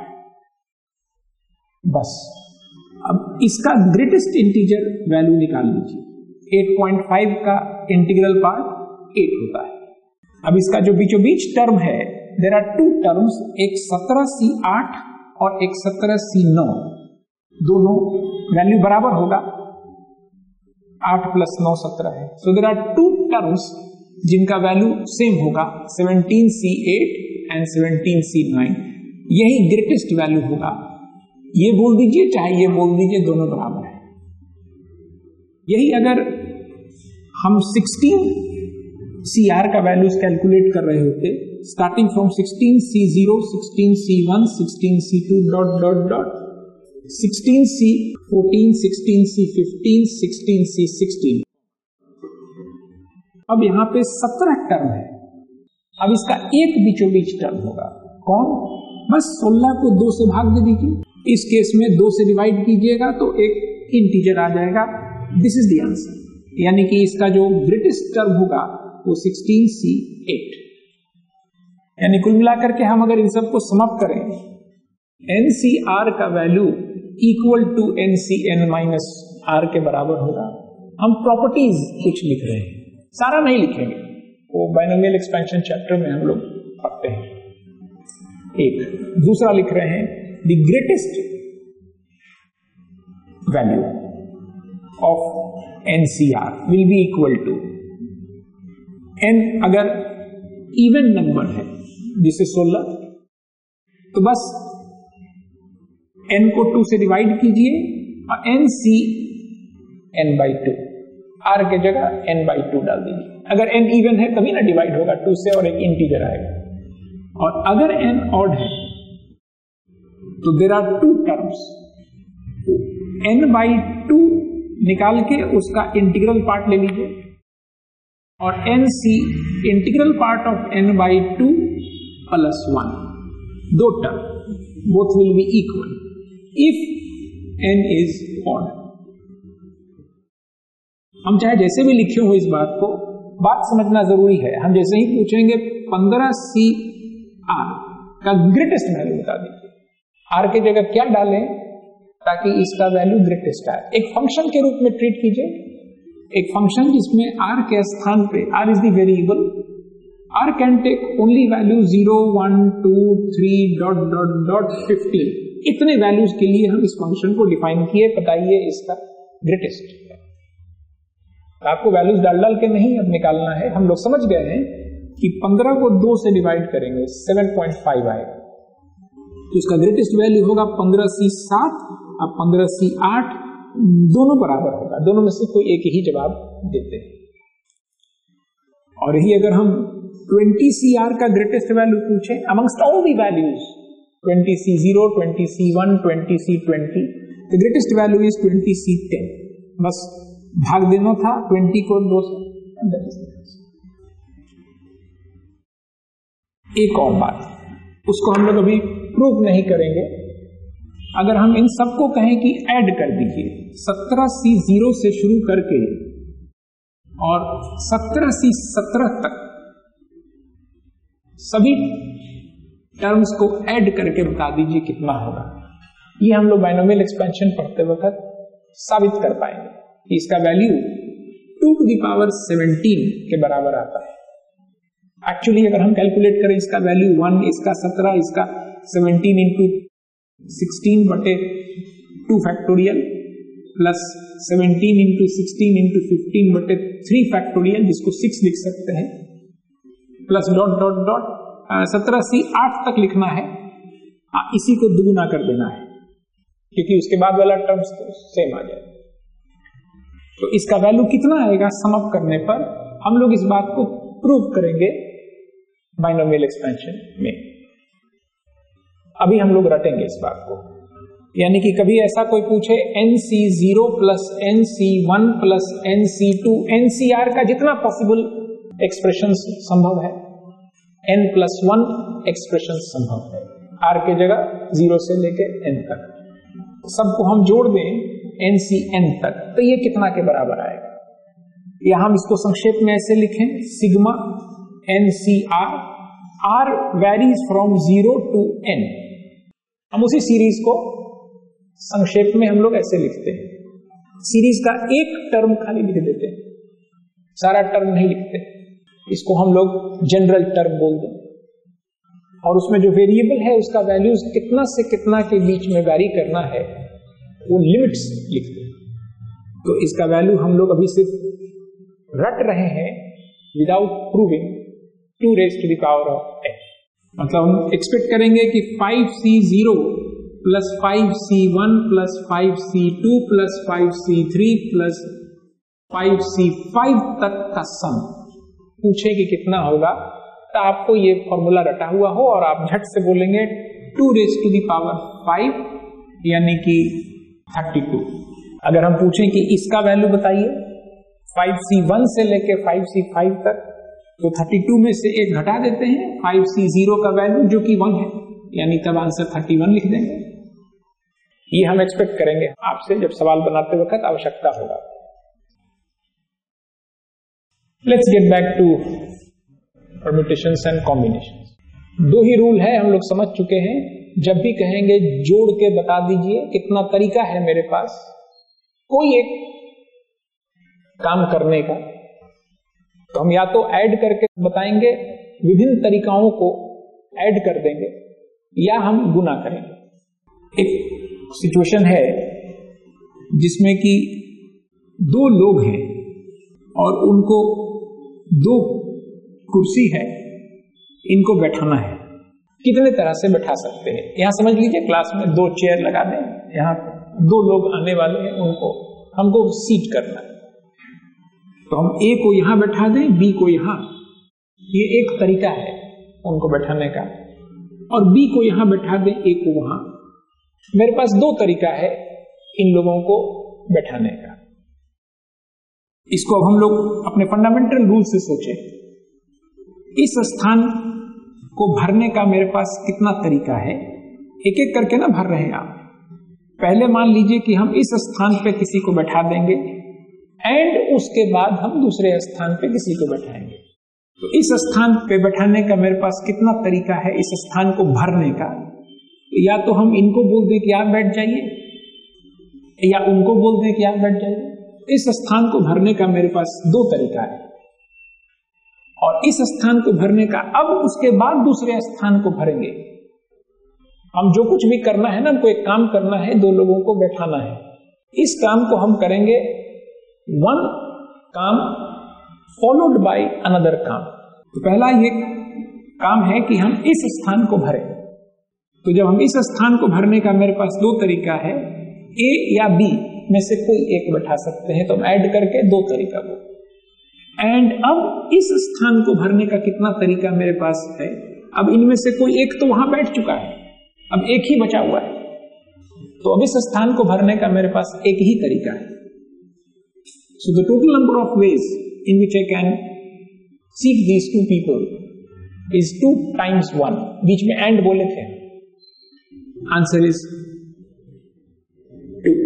बस। अब इसका ग्रेटेस्ट इंटीजर वैल्यू निकाल लीजिए। एट पॉइंट फाइव का इंटीग्रल पार्ट एट होता है। अब इसका जो बीचों बीच टर्म है, देयर आर टू टर्म्स, एक सत्रह सी आठ और एक सत्रह सी नौ, दोनों वैल्यू बराबर होगा, आठ प्लस नौ सत्रह है। So there are two terms जिनका वैल्यू सेम होगा, seventeen C eight and seventeen C nine, यही ग्रेटेस्ट वैल्यू होगा। ये बोल दीजिए चाहे ये बोल दीजिए, दोनों बराबर है। यही अगर हम सिक्सटीन सी आर का वैल्यूज कैलकुलेट कर रहे होते, starting from sixteen C zero, sixteen C one, sixteen C two, dot dot dot, sixteen C fourteen, sixteen C fifteen, sixteen C sixteen, अब यहां पे सत्रह टर्म है। अब इसका एक बीचों बीच टर्म होगा, कौन? बस सोलह को दो से भाग दे दीजिए, इस केस में दो से डिवाइड कीजिएगा तो एक इंटीजर आ जाएगा। दिस इज द आंसर, यानी कि इसका जो ग्रेटेस्ट टर्म होगा वो सिक्सटीन सी एट। यानी कुल मिलाकर के हम अगर इन सबको समअप करें, एन सी आर का value equal to N C n minus r के बराबर होगा। हम प्रॉपर्टीज कुछ लिख रहे हैं, सारा नहीं लिखेंगे, वो बाइनोमियल एक्सपेंशन चैप्टर में हम लोग पढ़ते हैं। एक दूसरा लिख रहे हैं, the greatest value of n C r will be equal to n, अगर इवन नंबर है जिसे सोलह, तो बस एन को टू से डिवाइड कीजिए और N C n by two, r के जगह एन बाई टू डाल दीजिए। अगर एन इवन है तभी ना डिवाइड होगा टू से और एक इंटीजर आएगा, और अगर एन ऑड है तो there are two terms, n by two निकाल के उसका इंटीग्रल पार्ट ले लीजिए, और N C integral part of n by two plus one, दो term, both will be equal if n is odd. हम चाहे जैसे भी लिखे हो इस बात को, बात समझना जरूरी है। हम जैसे ही पूछेंगे पंद्रह सी आर का ग्रेटेस्ट वैल्यू बता दीजिए, आर के जगह क्या डालें ताकि इसका वैल्यू ग्रेटेस्ट आए। एक फंक्शन के रूप में ट्रीट कीजिए, एक फंक्शन जिसमें आर के स्थान पे, r is the variable, r can take only value zero, one, two, three, dot dot dot fifteen, इतने वैल्यूज के लिए हम इस फंक्शन को डिफाइन किए, बताइए इसका ग्रेटेस्ट। आपको वैल्यूज डाल डाल के नहीं अब निकालना है, हम लोग समझ गए हैं कि पंद्रह को दो से डिवाइड करेंगे सेवन पॉइंट फाइव आएगा, तो इसका ग्रेटेस्ट वैल्यू होगा पंद्रह सी सात और पंद्रह सी आठ, दोनों बराबर होगा, दोनों में से कोई एक ही जवाब देते हैं। और यही अगर हम ट्वेंटी सी आर का ग्रेटेस्ट वैल्यू पूछे amongst all the values, twenty C zero, twenty C one, twenty C twenty, the greatest value is twenty C ten, बस भाग देना था ट्वेंटी को दो से। एक और बात, उसको हम लोग अभी प्रूव नहीं करेंगे, अगर हम इन सबको कहें कि ऐड कर दीजिए, सत्रह सी जीरो से शुरू करके और सत्रह सी सत्रह तक सभी टर्म्स को ऐड करके बता दीजिए कितना होगा। ये हम लोग बाइनोमियल एक्सपेंशन पढ़ते वक्त साबित कर पाएंगे कि इसका value two to the power seventeen के बराबर आता है। एक्चुअली अगर हम कैलकुलेट करें इसका वैल्यू वन, इसका सत्रह, इसका सेवनटीन इंटू सिक्सटीन बटे two factorial plus seventeen into sixteen into fifteen बटे थ्री फैक्टोरियल, जिसको सिक्स लिख सकते हैं, प्लस डॉट डॉट डॉट सत्रह सी आठ तक लिखना है। आ, इसी को दुगुना कर देना है क्योंकि उसके बाद वाला टर्म्स तो सेम आ जाए। तो इसका वैल्यू कितना आएगा सम अप करने पर, हम लोग इस बात को प्रूव करेंगे बाइनोमियल एक्सपेंशन में। अभी हम लोग रटेंगे इस बात को, यानी कि कभी ऐसा कोई पूछे n C zero plus n C one plus n C two, N C are का जितना पॉसिबल एक्सप्रेशन संभव है, एन प्लस वन एक्सप्रेशन संभव है, आर के जगह जीरो से लेके एन तक सबको हम जोड़ दें एन सी एन तक, तो ये कितना के बराबर आएगा? या हम इसको संक्षेप में ऐसे लिखें, sigma n C r, r varies from zero to n. हम उसी सीरीज को संक्षेप में हम लोग ऐसे लिखते हैं, सीरीज का एक टर्म खाली लिख देते हैं, सारा टर्म नहीं लिखते, इसको हम लोग जनरल टर्म बोल दें, और उसमें जो वेरिएबल है उसका वैल्यूज कितना से कितना के बीच में वैरी करना है वो लिमिट्स लिख दें। तो इसका वैल्यू हम लोग अभी सिर्फ रट रहे हैं without proving, two raise to the power of n. मतलब हम एक्सपेक्ट करेंगे कि five C zero plus five C one plus five C two plus five C three plus five C five तक का सम पूछे कि कितना होगा, तो आपको ये फॉर्मूला रटा हुआ हो और आप झट से बोलेंगे two raise to the power five यानी कि थर्टी टू। अगर हम पूछें कि इसका वैल्यू बताइए फाइव सी वन से लेके फाइव सी फाइव तक, तो थर्टी टू में से एक घटा देते हैं, फाइव सी जीरो का वैल्यू जो कि वन है, यानी तब आंसर थर्टी वन लिख देंगे। ये हम एक्सपेक्ट करेंगे आपसे जब सवाल बनाते वक्त आवश्यकता होगा। Let's get back to permutations and combinations. दो ही रूल है, हम लोग समझ चुके हैं। जब भी कहेंगे जोड़ के बता दीजिए कितना तरीका है मेरे पास कोई एक काम करने का, तो हम या तो ऐड करके बताएंगे, विभिन्न तरीकाओं को ऐड कर देंगे, या हम गुना करेंगे। एक सिचुएशन है जिसमें कि दो लोग हैं और उनको दो कुर्सी है, इनको बैठाना है। कितने तरह से बैठा सकते हैं? यहां समझ लीजिए क्लास में दो चेयर लगा दें, यहां दो लोग आने वाले हैं, उनको हमको सीट करना है, तो हम ए को यहां बैठा दें, बी को यहां। ये एक तरीका है उनको बैठाने का, और बी को यहां बैठा दें, ए को वहां। मेरे पास दो तरीका है इन लोगों को बैठाने का। इसको अब हम लोग अपने फंडामेंटल रूल से सोचें, इस स्थान को भरने का मेरे पास कितना तरीका है? एक एक करके ना भर रहे हैं आप। पहले मान लीजिए कि हम इस स्थान पे किसी को बैठा देंगे एंड उसके बाद हम दूसरे स्थान पे किसी को बैठाएंगे। तो इस स्थान पे बैठाने का मेरे पास कितना तरीका है इस स्थान को भरने का? या तो हम इनको बोल दें कि आप बैठ जाइए, या उनको बोल दें कि आप बैठ जाइए। इस स्थान को भरने का मेरे पास दो तरीका है, और इस स्थान को भरने का अब उसके बाद दूसरे स्थान को भरेंगे। हम जो कुछ भी करना है ना, हमको एक काम करना है, दो लोगों को बैठाना है। इस काम को हम करेंगे वन काम फॉलोड बाय अनदर काम। तो पहला ये काम है कि हम इस स्थान को भरें। तो जब हम इस स्थान को भरने का मेरे पास दो तरीका है, ए या बी में से कोई एक बैठा सकते हैं, तो हम ऐड करके दो तरीका को। एंड अब इस स्थान को भरने का कितना तरीका मेरे पास है? अब इनमें से कोई एक तो वहां बैठ चुका है, अब एक ही बचा हुआ है, तो अब इस स्थान को भरने का मेरे पास एक ही तरीका है। So the total number of ways in which I can seek these two people is two times one. बीच में एंड बोले थे, आंसर इज टू।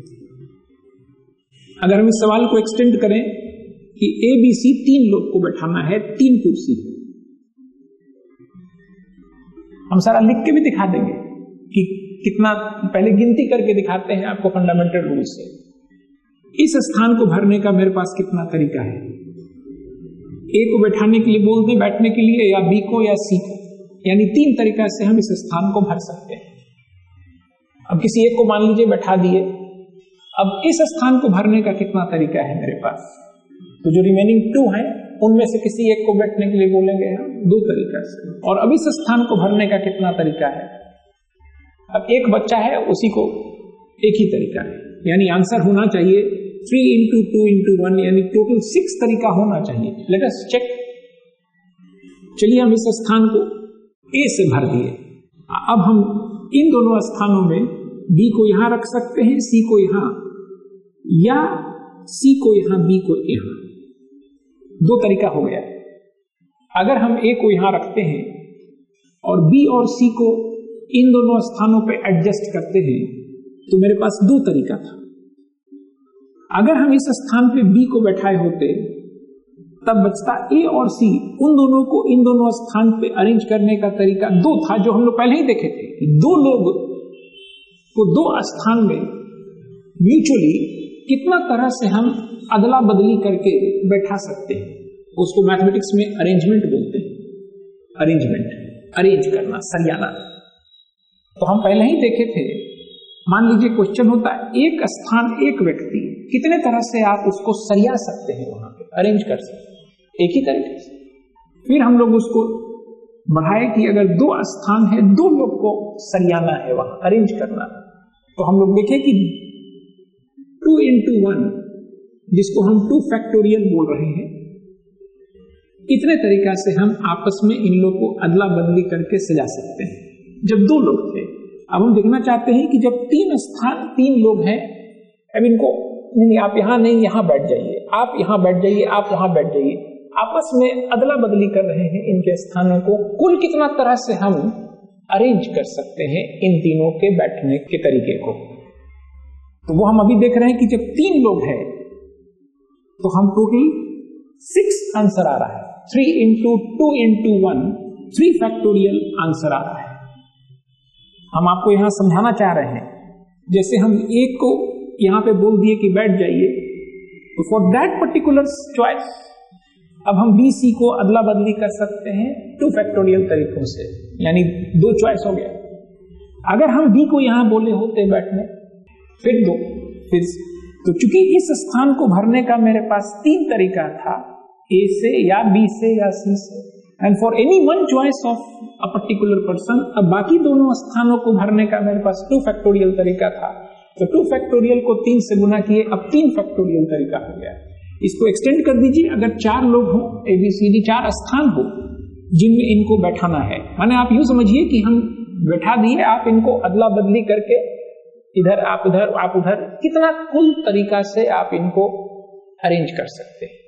अगर हम इस सवाल को एक्सटेंड करें कि ए बी सी तीन लोग को बैठाना है, तीन कुर्सी, हम सारा लिख के भी दिखा देंगे कि कितना, पहले गिनती करके दिखाते हैं आपको फंडामेंटल रूल से। इस स्थान को भरने का मेरे पास कितना तरीका है? ए को बैठाने के लिए बोल दें बैठने के लिए, या बी को या सी को, यानी तीन तरीका से हम इस स्थान को भर सकते हैं। अब किसी एक को मान लीजिए बैठा दिए, अब इस स्थान को भरने का कितना तरीका है मेरे पास, तो जो रिमेनिंग टू हैं उनमें से किसी एक को बैठने के लिए बोलेंगे हम दो तरीका से। और अब इस स्थान को भरने का कितना तरीका है, अब एक बच्चा है उसी को एक ही तरीका है, यानी आंसर होना चाहिए three into two into one, यानी टोटल सिक्स तरीका होना चाहिए। Let us check. चलिए हम इस स्थान को ए से भर दिए। अब हम इन दोनों स्थानों में बी को यहां रख सकते हैं, सी को यहां, या सी को यहां, बी को यहां। दो तरीका हो गया। अगर हम ए को यहां रखते हैं और बी और सी को इन दोनों स्थानों पे एडजस्ट करते हैं तो मेरे पास दो तरीका था। अगर हम इस स्थान पे बी को बैठाए होते तब बचता ए और सी, उन दोनों को इन दोनों स्थान पे अरेंज करने का तरीका दो था, जो हम लोग पहले ही देखे थे कि दो लोग को दो स्थान में म्यूचुअली कितना तरह से हम अदला बदली करके बैठा सकते हैं, उसको मैथमेटिक्स में अरेंजमेंट बोलते हैं। अरेंजमेंट, अरेंज करना, सरियाना। तो हम पहले ही देखे थे। मान लीजिए क्वेश्चन होता है एक स्थान एक व्यक्ति, कितने तरह से आप उसको सरिया सकते हैं, वहां पे अरेंज कर सकते हैं एक ही तरीके से। फिर हम लोग उसको बढ़ाए कि अगर दो स्थान है, दो लोग को सरियाना है, वहां अरेंज करना, तो हम लोग देखें कि टू इंटू वन, जिसको हम टू फैक्टोरियल बोल रहे हैं, इतने तरीका से हम आपस में इन लोग को अदला बदली करके सजा सकते हैं जब दो लोग थे। अब हम देखना चाहते हैं कि जब तीन स्थान, तीन लोग हैं, अब इनको नहीं, आप यहां नहीं, यहां बैठ जाइए, आप यहां बैठ जाइए, आप वहां बैठ जाइए, आपस में अदला बदली कर रहे हैं इनके स्थानों को। कुल कितना तरह से हम अरेंज कर सकते हैं इन तीनों के बैठने के तरीके को, तो वो हम अभी देख रहे हैं कि जब तीन लोग हैं तो हम टोटल सिक्स आंसर आ रहा है। Three into two into one, three factorial answer आ रहा है। हम आपको यहां समझाना चाह रहे हैं, जैसे हम एक को यहां पे बोल दिए कि बैठ जाइए, तो फॉर दैट पर्टिकुलर चॉइस अब हम बी सी को अदला बदली कर सकते हैं टू फैक्टोरियल तरीकों से, यानी दो चॉइस हो गया। अगर हम बी को यहां बोले होते बैठने, फिर दो, फिर तो चूंकि इस स्थान को भरने का मेरे पास तीन तरीका था, ए से या बी से या सी से, and for any one choice of a particular person, अब बाकी दोनों स्थानों को भरने का मेरे पास टू फैक्टोरियल तरीका था, तो टू फैक्टोरियल को तीन से गुना किए, अब तीन फैक्टोरियल तरीका हो गया। इसको एक्सटेंड कर दीजिए, अगर चार लोग हो, ए बी सी डी चार स्थान हो जिनमें इनको बैठाना है, माने आप यूं समझिए कि हम बैठा दिए, आप इनको अदला बदली करके इधर आप उधर आप उधर, कितना कुल तरीका से आप इनको अरेंज कर सकते हैं।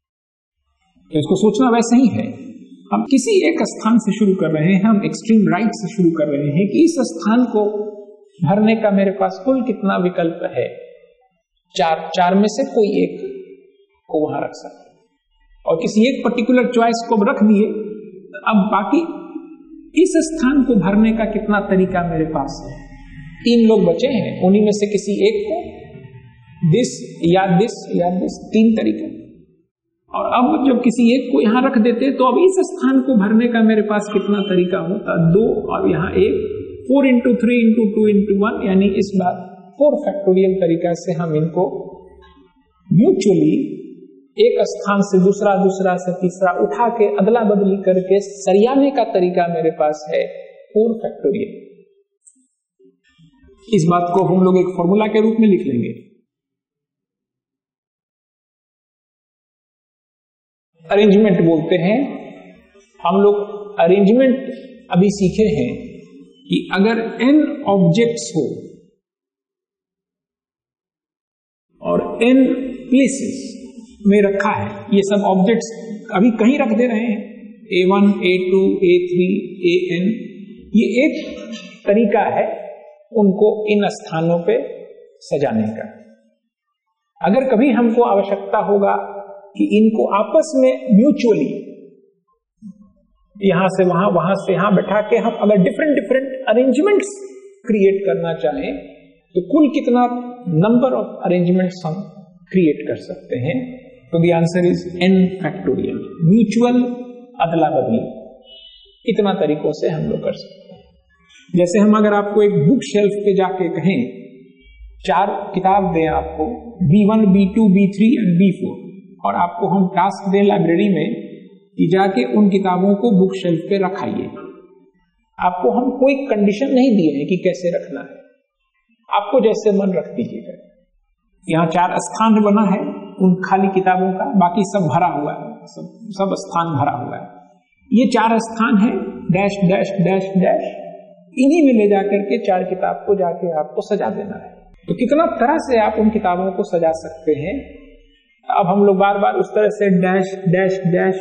तो इसको सोचना वैसे ही है। हम किसी एक स्थान से शुरू कर रहे हैं, हम एक्सट्रीम राइट से शुरू कर रहे हैं कि इस स्थान को भरने का मेरे पास कुल कितना विकल्प है, चार, चार में से कोई एक को वहां रख सकते हैं। और किसी एक पर्टिकुलर चॉइस को रख दिए, अब बाकी इस स्थान को भरने का कितना तरीका मेरे पास है। तीन लोग बचे हैं, उन्हीं में से किसी एक को दिस या दिस या दिस, तीन तरीके। और अब जब किसी एक को यहां रख देते तो अब इस स्थान को भरने का मेरे पास कितना तरीका होता, दो और यहां एक, four into three into two into one, यानी इस बार फोर फैक्टोरियल तरीका से हम इनको म्यूचुअली एक स्थान से दूसरा, दूसरा से तीसरा उठा के अदला बदली करके सरियाने का तरीका मेरे पास है फोर फैक्टोरियल। इस बात को हम लोग एक फॉर्मूला के रूप में लिख लेंगे। अरेंजमेंट बोलते हैं हम लोग। अरेंजमेंट अभी सीखे हैं कि अगर n ऑब्जेक्ट्स हो और n प्लेसेस में रखा है, ये सब ऑब्जेक्ट्स अभी कहीं रख दे रहे हैं, a one, a two, A three, a n, ये एक तरीका है उनको इन स्थानों पे सजाने का। अगर कभी हमको आवश्यकता होगा कि इनको आपस में म्यूचुअली यहां से वहां, वहां से यहां बैठा के हम अगर डिफरेंट डिफरेंट अरेंजमेंट्स क्रिएट करना चाहें तो कुल कितना नंबर ऑफ अरेंजमेंट्स हम क्रिएट कर सकते हैं, तो the answer is n factorial. Mutual अदला बदली इतना तरीकों से हम लोग कर सकते हैं। जैसे हम अगर आपको एक बुक शेल्फ पे जाके कहें, चार किताब दें आपको, b one, B two, B three and b four, और आपको हम टास्क दें लाइब्रेरी में कि जाके उन किताबों को बुक शेल्फ पे रखाइए। आपको हम कोई कंडीशन नहीं दिए हैं कि कैसे रखना है, आपको जैसे मन रख दीजिएगा। यहाँ चार स्थान बना है उन खाली किताबों का, बाकी सब भरा हुआ है, सब सब स्थान भरा हुआ है। ये चार स्थान है, डैश डैश डैश डैश, इन्हीं में ले जाकर के चार किताब को जाके आपको सजा देना है। तो कितना तरह से आप उन किताबों को सजा सकते हैं। अब हम लोग बार बार उस तरह से डैश डैश डैश,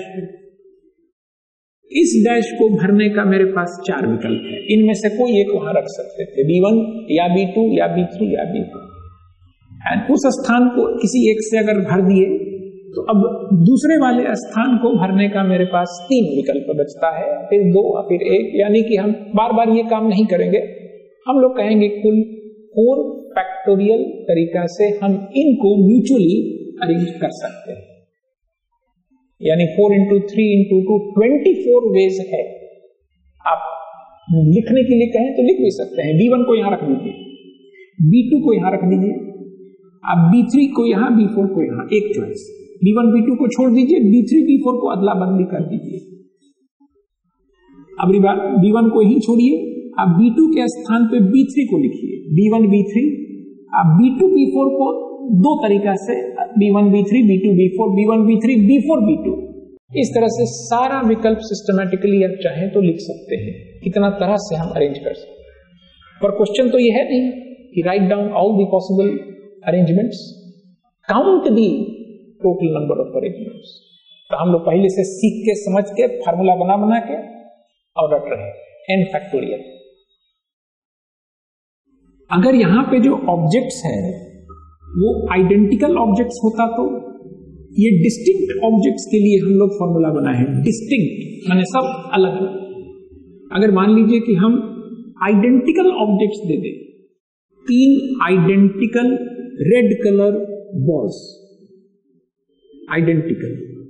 इस डैश को भरने का मेरे पास चार विकल्प है, इनमें से कोई एक वहां रख सकते थे, बी वन या बी टू या बी थ्री या बी फोर, एंड उस स्थान को किसी एक से अगर भर दिए तो अब दूसरे वाले स्थान को भरने का मेरे पास तीन विकल्प बचता है, फिर दो फिर एक, यानी कि हम बार बार ये काम नहीं करेंगे। हम लोग कहेंगे कुल फोर फैक्टोरियल तरीका से हम इनको म्यूचुअली अरेंज कर सकते हैं, यानी four into three into two, twenty four ways है। आप लिखने के लिए कहें तो लिख भी सकते हैं, बी वन को यहां रख दीजिए, बी टू को यहां रख दीजिए, आप बी थ्री को यहां, बी फोर को यहां, एक choice. B one B two को छोड़ दीजिए, बी थ्री बी फोर को अदला बदली कर दीजिए। अब बार बी वन को ही छोड़िए, आप बी टू के स्थान पे बी थ्री को लिखिए, बी वन बी थ्री। आप बी टू बी फोर को दो तरीका से, b one B three, B two B four, B one B three, B four b two, इस तरह से सारा विकल्प सिस्टमैटिकली आप चाहें तो लिख सकते हैं। कितना तरह से हम अरेंज कर सकते हैं। पर क्वेश्चन तो यह है नहीं कि write down all the possible arrangements, count the total number of arrangements. तो हम लोग पहले से सीख के समझ के फार्मूला बना बना के और रट रहे एन फैक्टोरियल। अगर यहां पे जो ऑब्जेक्ट्स है वो आइडेंटिकल ऑब्जेक्ट्स होता तो ये डिस्टिंक्ट ऑब्जेक्ट्स के लिए हम लोग फॉर्मूला बनाए हैं, डिस्टिंक्ट माने सब अलग अलग। अगर मान लीजिए कि हम आइडेंटिकल ऑब्जेक्ट्स दे दें, तीन identical red colour balls, identical,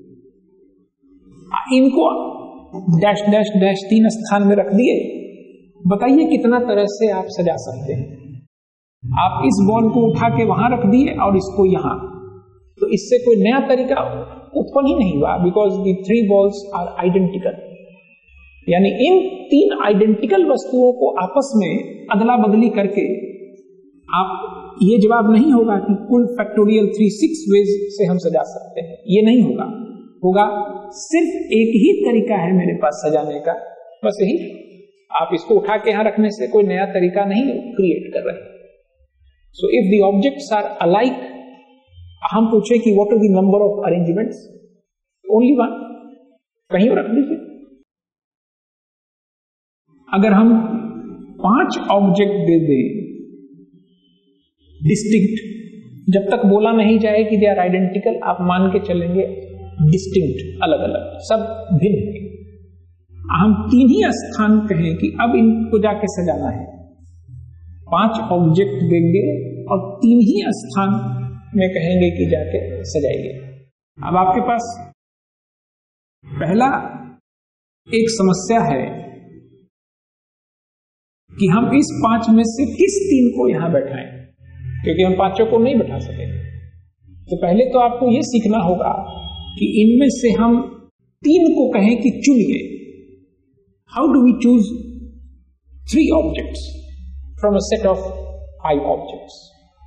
इनको डैश डैश डैश तीन स्थान में रख दिए, बताइए कितना तरह से आप सजा सकते हैं। आप इस बॉल को उठा के वहां रख दिए और इसको यहां, तो इससे कोई नया तरीका उत्पन्न ही नहीं हुआ, because the three balls are identical. यानी इन तीन आइडेंटिकल वस्तुओं को आपस में अदला बदली करके आप, ये जवाब नहीं होगा कि कुल फैक्टोरियल थ्री सिक्स वेज से हम सजा सकते हैं, ये नहीं होगा। होगा सिर्फ एक ही तरीका है मेरे पास सजाने का, बस यही। आप इसको उठा के यहां रखने से कोई नया तरीका नहीं क्रिएट कर रहे। So if the objects are alike, हम पूछे कि what are the number of arrangements, only one, कहीं रख दीजिए। अगर हम पांच ऑब्जेक्ट दे दें डिस्टिंक्ट, जब तक बोला नहीं जाए कि दे आर आइडेंटिकल, आप मान के चलेंगे डिस्टिंक्ट, अलग अलग, सब भिन्न है। हम तीन ही स्थान कहें कि अब इनको जाके सजाना है, पांच ऑब्जेक्ट देंगे और तीन ही स्थान में कहेंगे कि जाके सजाइए। अब आपके पास पहला एक समस्या है कि हम इस पांच में से किस तीन को यहां बैठाएं, क्योंकि हम पांचों को नहीं बैठा सकेंगे। तो पहले तो आपको यह सीखना होगा कि इनमें से हम तीन को कहें कि चुनिए। How do we choose three objects from a set of five objects?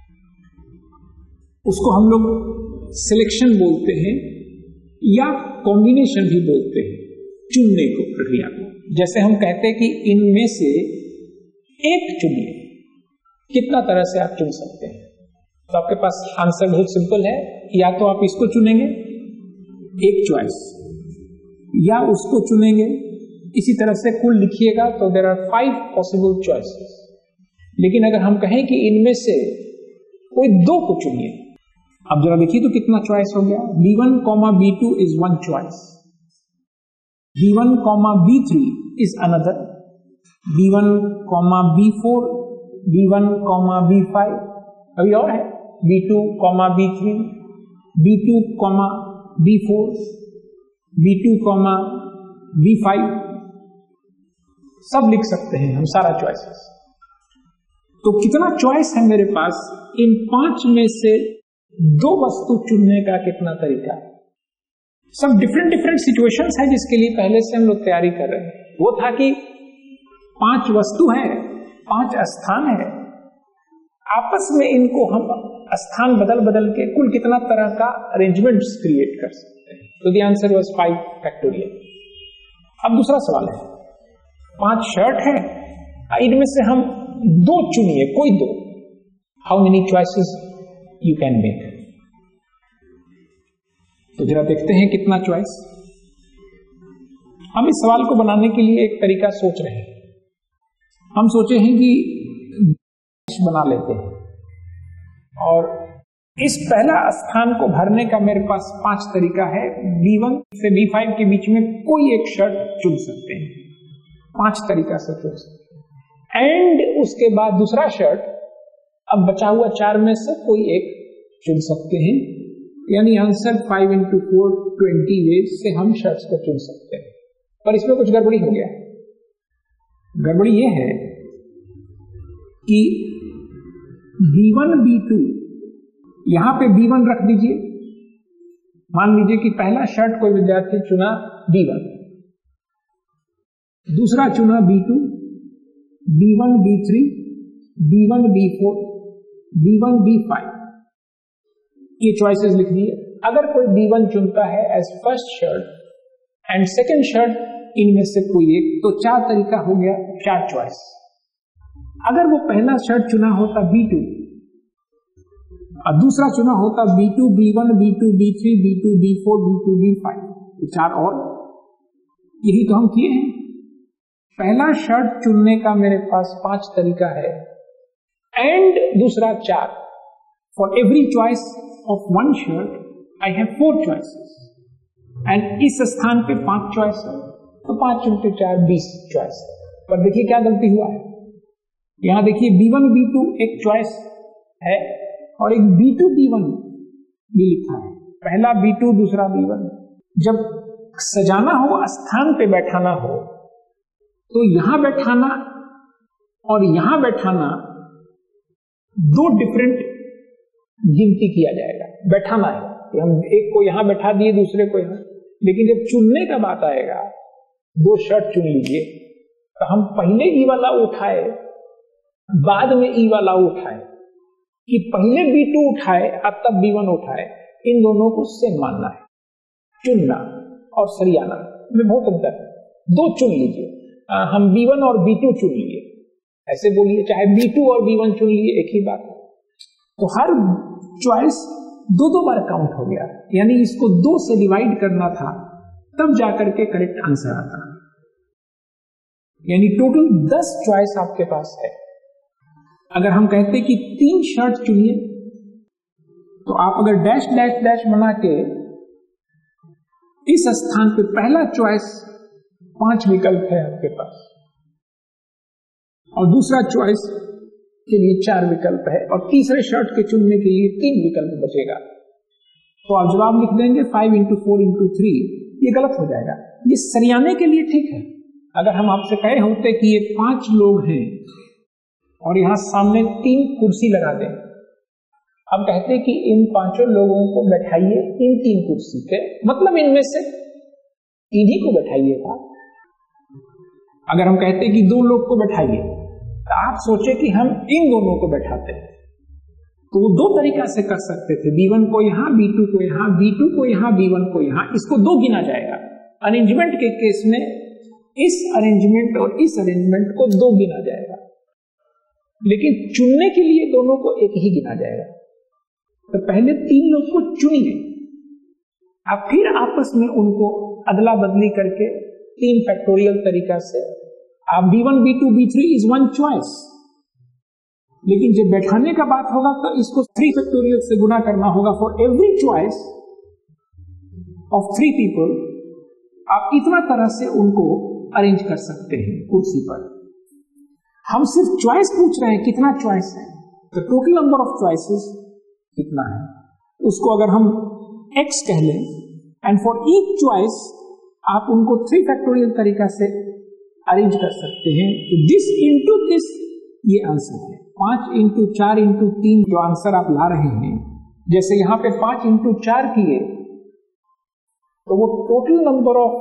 उसको हम लोग सिलेक्शन बोलते हैं या कॉम्बिनेशन भी बोलते हैं, चुनने को, प्रक्रिया को। जैसे हम कहते हैं कि इनमें से एक चुनिए, कितना तरह से आप चुन सकते हैं? तो आपके पास आंसर बहुत सिंपल है, या तो आप इसको चुनेंगे एक चॉइस, या उसको चुनेंगे, इसी तरह से कुल लिखिएगा तो there are five possible choices. लेकिन अगर हम कहें कि इनमें से कोई दो को चुनिए, अब जरा देखिए तो कितना चॉइस हो गया। B one comma B two is one choice, B one comma b three is another, b one comma b four, B one comma b five, अभी और है b two comma b three, B two comma b four, b two comma b five. सब लिख सकते हैं हम, सारा choices. तो कितना चॉइस है मेरे पास, इन पांच में से दो वस्तु चुनने का कितना तरीका है। सब डिफरेंट डिफरेंट सिचुएशंस है जिसके लिए पहले से हम लोग तैयारी कर रहे हैं। वो था कि पांच वस्तु है, पांच स्थान है, आपस में इनको हम स्थान बदल बदल के कुल कितना तरह का अरेंजमेंट्स क्रिएट कर सकते हैं। तो the answer was five factorial. अब दूसरा सवाल है, पांच शर्ट है, इनमें से हम दो चुनिए, कोई दो। How many choices you can make. तो जरा देखते हैं कितना चॉइस। हम इस सवाल को बनाने के लिए एक तरीका सोच रहे हैं। हम सोचे हैं कि बना लेते हैं और इस पहला स्थान को भरने का मेरे पास पांच तरीका है। बी वन से बी फाइव के बीच में कोई एक शर्ट चुन सकते हैं, पांच तरीका से चुन सकते हैं। एंड उसके बाद दूसरा शर्ट, अब बचा हुआ चार में से कोई एक चुन सकते हैं। यानी answer five into four twenty ways से हम शर्ट्स को चुन सकते हैं। पर इसमें कुछ गड़बड़ी हो गया। गड़बड़ी यह है कि बी वन बी टू, यहां पे बी वन रख दीजिए। मान लीजिए कि पहला शर्ट कोई विद्यार्थी चुना बी वन, दूसरा चुना b two, B one B three, B one B four, B one b five, ये चॉइसेस लिख दिए। अगर कोई बी वन चुनता है as first shirt and second shirt इनमें से कोई एक, तो चार तरीका हो गया, चार चॉइस। अगर वो पहला शर्ट चुना होता बी टू और दूसरा चुना होता b two, B one, B two, B three, B two, B four, b two, B five, तो चार और। यही तो हम किए हैं। पहला शर्ट चुनने का मेरे पास पांच तरीका है एंड दूसरा चार। For every choice of one shirt I have four choices and इस स्थान पे पांच चॉइस है, तो पांच चुनते चार बीस चॉइस। पर देखिए क्या गलती हुआ है। यहां देखिए बी वन बी टू एक चॉइस है और एक बी टू बी वन भी लिखा है। पहला बी टू, दूसरा बी वन। जब सजाना हो, स्थान पे बैठाना हो, तो यहां बैठाना और यहां बैठाना दो डिफरेंट गिनती किया जाएगा। बैठाना है कि हम एक को यहां बैठा दिए, दूसरे को यहां। लेकिन जब चुनने का बात आएगा, दो शर्ट चुन लीजिए, तो हम पहले ई वाला उठाए बाद में ई वाला उठाए, कि पहले बी टू उठाए अब तब बी वन उठाए, इन दोनों को सेम मानना है। चुनना और सरियाना में बहुत अंतर है। दो चुन लीजिए, आ, हम बी वन और बी टू चुन लिए, ऐसे बोलिए, चाहे बी टू और बी वन चुन लिए, एक ही बात है। तो हर चॉइस दो दो बार काउंट हो गया, यानी इसको दो से डिवाइड करना था, तब जाकर के करेक्ट आंसर आता। यानी टोटल दस चॉइस आपके पास है। अगर हम कहते कि तीन शर्ट चुनिए, तो आप अगर डैश डैश डैश बना के इस स्थान पे पहला चॉइस पांच विकल्प है आपके पास और दूसरा चॉइस के लिए चार विकल्प है और तीसरे शर्ट के चुनने के लिए तीन विकल्प बचेगा, तो आप जवाब लिख देंगे five into four into three. ये गलत हो जाएगा। ये सरियाने के लिए ठीक है। अगर हम आपसे कहे होते कि ये पांच लोग हैं और यहां सामने तीन कुर्सी लगा दें, हम कहते कि इन पांचों लोगों को बैठाइए इन तीन कुर्सी पे, मतलब इनमें से तीन ही को बैठाइएगा। अगर हम कहते कि दो लोग को बैठाइए, तो आप सोचे कि हम इन दोनों को बैठाते हैं, तो वो दो तरीका से कर सकते थे। बी वन को यहां, बी टू को यहां, बी टू को यहां, बी वन को यहां, इसको दो गिना जाएगा। अरेंजमेंट के केस में इस अरेंजमेंट और इस अरेंजमेंट को दो गिना जाएगा, लेकिन चुनने के लिए दोनों को एक ही गिना जाएगा। तो पहले तीन लोग को चुनिए, आप फिर आपस में उनको अदला बदली करके तीन फैक्टोरियल तरीका से आप B one, B two, B three is one choice. लेकिन जब बैठाने का बात होगा तो इसको थ्री फैक्टोरियल से गुना करना होगा। For every choice of three people आप इतना तरह से उनको अरेंज कर सकते हैं कुर्सी पर। हम सिर्फ चॉइस पूछ रहे हैं कितना चॉइस है, तो टोटल नंबर ऑफ चॉइसेस कितना है, उसको अगर हम x कह लें एंड फॉर ईच चॉइस आप उनको थ्री फैक्टोरियल तरीका से अरेंज कर सकते हैं। तो दिस इंटू दिस ये आंसर है। पांच इंटू चार इंटू तीन जो आंसर आप ला रहे हैं, जैसे यहां पे पांच इंटू चार किए तो वो टोटल नंबर ऑफ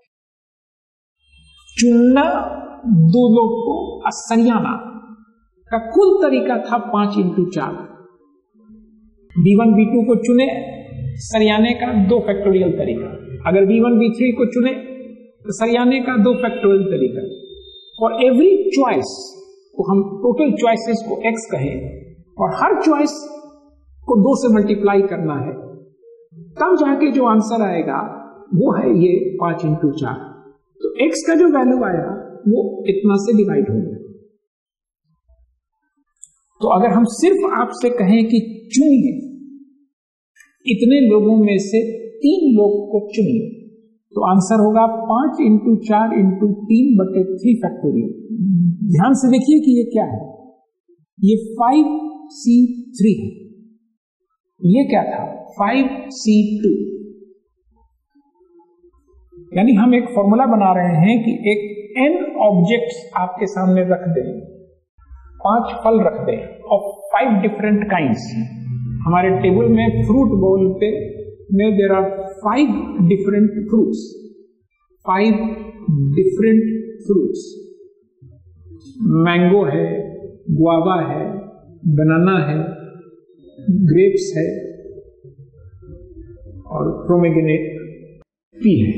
चुनना दो लोग को सरियाना का कुल तरीका था पांच इंटू चार। बी वन बी टू को चुने सरियाने का दो फैक्टोरियल तरीका, अगर बी वन बी थ्री को चुने तो सरियाने का दो फैक्टोरियल तरीका। फॉर एवरी चॉइस को हम टोटल चॉइसेस को एक्स कहें और हर चॉइस को दो से मल्टीप्लाई करना है, तब जाके जो आंसर आएगा वो है ये पांच इंटू चार। तो एक्स का जो वैल्यू आया वो इतना से डिवाइड हो गया। तो अगर हम सिर्फ आपसे कहें कि चुनिए, इतने लोगों में से तीन लोग को चुनिए, तो आंसर होगा पांच इंटू चार इंटू तीन बटे थ्री फैक्टोरियल। ध्यान से देखिए कि ये क्या है, ये फाइव सी थ्री है, ये क्या था फाइव सी टू। यानी हम एक फॉर्मूला बना रहे हैं कि एक एन ऑब्जेक्ट्स आपके सामने रख दें, पांच फल रख दें ऑफ फाइव डिफरेंट काइंड्स। हमारे टेबल में फ्रूट बाउल पे में there are five different fruits, five different fruits. Mango है, गुआवा है, बनाना है, ग्रेप्स है और प्रोमेग्रेनेट पी है।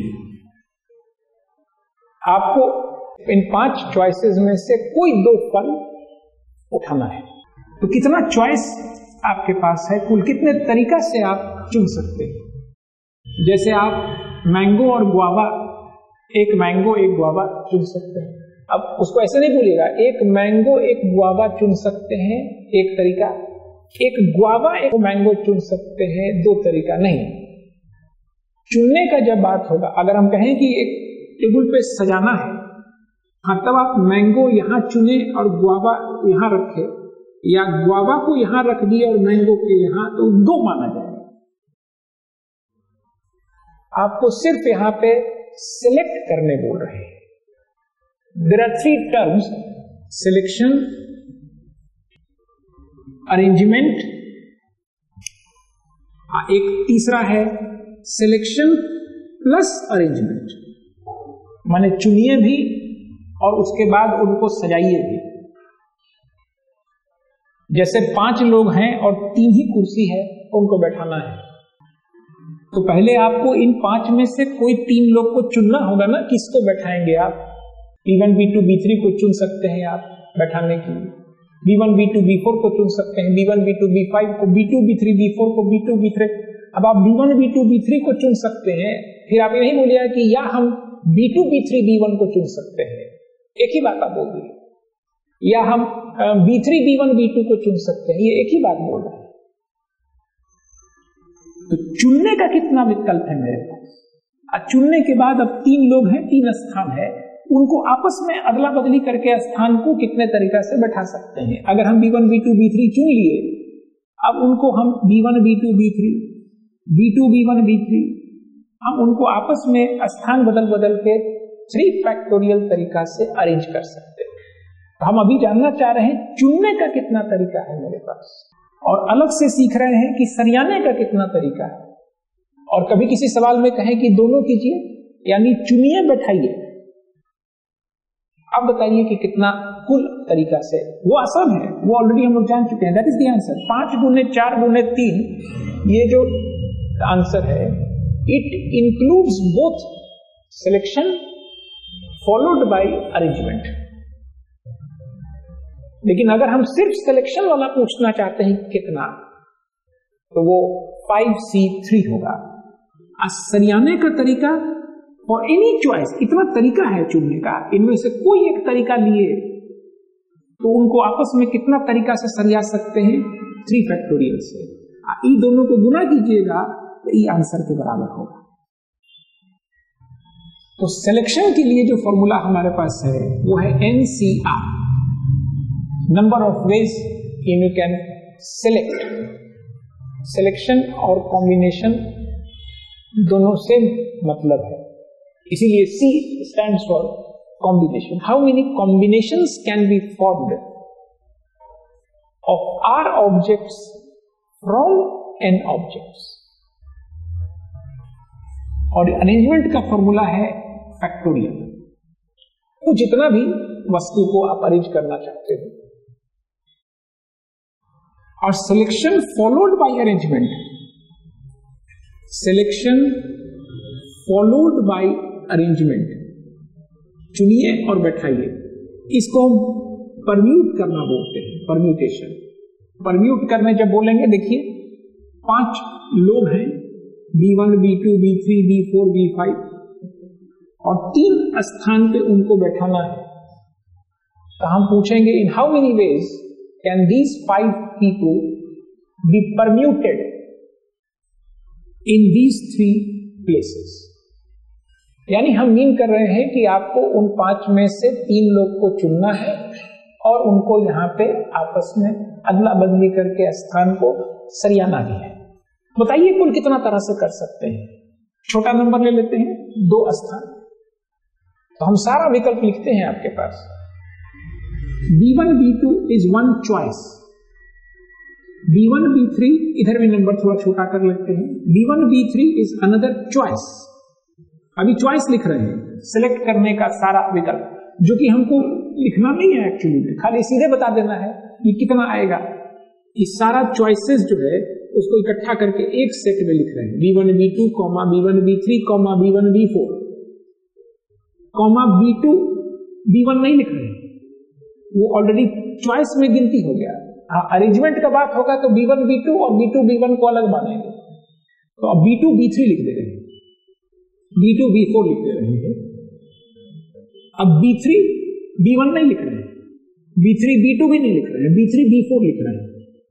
आपको इन पांच चॉइसेस में से कोई दो फल उठाना है। तो कितना चॉइस आपके पास है, कुल कितने तरीका से आप चुन सकते हैं। जैसे आप मैंगो और गुआवा, एक मैंगो एक गुआवा चुन सकते हैं। अब उसको ऐसे नहीं बोलिएगा एक मैंगो एक गुआवा चुन सकते हैं एक तरीका, एक गुआवा एक मैंगो चुन सकते हैं दो तरीका नहीं। चुनने का जब बात होगा, अगर हम कहें कि एक टेबल पे सजाना है, हाँ, तब आप मैंगो यहां चुने और गुआवा यहां रखे, या गुआवा को यहां रख दिए और मैंगो के यहां, तो दो माना जाएगा। आपको सिर्फ यहां पे सिलेक्ट करने बोल रहे हैं। There are three terms, selection, arrangement, एक तीसरा है सिलेक्शन प्लस अरेंजमेंट, माने चुनिए भी और उसके बाद उनको सजाइए भी। जैसे पांच लोग हैं और तीन ही कुर्सी है, उनको बैठाना है, तो पहले आपको इन पांच में से कोई तीन लोग को चुनना होगा ना, किसको बैठाएंगे आप। B one B two B three को चुन सकते हैं आप बैठाने के लिए, B one B two B four को चुन सकते हैं, B one B two B five को, B two B three B four को, बी टू बी थ्री। अब आप B one B two B three को चुन सकते हैं, फिर आप यही बोलिएगा कि या हम B two B three B one को चुन सकते हैं, एक ही बात आप बोल रहे हैं, या हम B three B one B two को चुन सकते हैं, ये एक ही बात बोल रहे हैं। तो चुनने का कितना विकल्प है मेरे पास। अब चुनने के बाद अब तीन लोग हैं, तीन स्थान है, उनको आपस में अदला बदली करके स्थान को कितने तरीका से बैठा सकते हैं। अगर हम B one B two B three चुन लिए, अब उनको हम B one B two B three B two B one B three हम उनको आपस में स्थान बदल बदल के थ्री फैक्टोरियल तरीका से अरेंज कर सकते हैं। तो हम अभी जानना चाह रहे हैं चुनने का कितना तरीका है मेरे पास, और अलग से सीख रहे हैं कि सरियाने का कितना तरीका है। और कभी किसी सवाल में कहें कि दोनों कीजिए, यानी चुनिए बैठाइए, अब बताइए कि कितना कुल तरीका से। वो आसान है, वो ऑलरेडी हम लोग जान चुके हैं, दैट इज द आंसर। पांच गुने चार गुने तीन, ये जो आंसर है, it includes both selection followed by arrangement. लेकिन अगर हम सिर्फ सिलेक्शन वाला पूछना चाहते हैं कितना, तो वो फाइव सी थ्री होगा। सरियाने का तरीका और एनी चॉइस, इतना तरीका है चुनने का, इनमें से कोई एक तरीका लिए तो उनको आपस में कितना तरीका से सरिया सकते हैं, थ्री फैक्टोरियल से। इन दोनों को गुना कीजिएगा तो ये आंसर के बराबर होगा। तो सिलेक्शन के लिए जो फॉर्मूला हमारे पास है वो है N C R, number of ways you can select. Selection और कॉम्बिनेशन दोनों से मतलब है, इसीलिए C stands for combination. How many combinations can be formed of R objects from N objects? और अरेंजमेंट का फॉर्मूला है फैक्टोरियल। तो जितना भी वस्तु को आप अरेंज करना चाहते हो, और selection followed by arrangement, selection followed by arrangement, चुनिए और बैठाइए, इसको हम परम्यूट करना बोलते हैं, परम्यूटेशन। परम्यूट करने जब बोलेंगे, देखिए पांच लोग हैं, B one, B two, B three, B four, B five, और तीन स्थान पे उनको बैठाना है। तो हम पूछेंगे, in how many ways can these five people be permuted in these three places? यानी हम मीन कर रहे हैं कि आपको उन पांच में से तीन लोग को चुनना है और उनको यहां पे आपस में अदला बदली करके स्थान को सरियाना भी है। बताइए कुल कितना तरह से कर सकते हैं। छोटा नंबर ले लेते हैं, दो स्थान, तो हम सारा विकल्प लिखते हैं आपके पास। B one B two is one choice, B one B three, इधर भी नंबर थोड़ा छोटा कर लेते हैं, B one B three is another choice. अभी चॉइस लिख रहे हैं, सिलेक्ट करने का सारा विकल्प, जो कि हमको लिखना नहीं है एक्चुअली, खाली सीधे बता देना है ये कितना आएगा। ये सारा चॉइसेस जो है उसको इकट्ठा करके एक सेट में लिख रहे हैं, B one B two comma B one B three comma B one B four comma B two B one नहीं लिख रहे हैं, वो ऑलरेडी चॉइस में गिनती हो गया। हाँ, अरेंजमेंट का बात होगा तो बी वन बी टू और बी टू बी वन को अलग मानेंगे, तो अब बी टू बी थ्री लिख दे रहे हैं, बी टू बी फोर लिख दे रहे हैं। अब बी थ्री बी वन नहीं लिख रहे हैं, बी थ्री बी टू भी नहीं लिख रहे हैं, बी थ्री बी फोर लिख रहे हैं।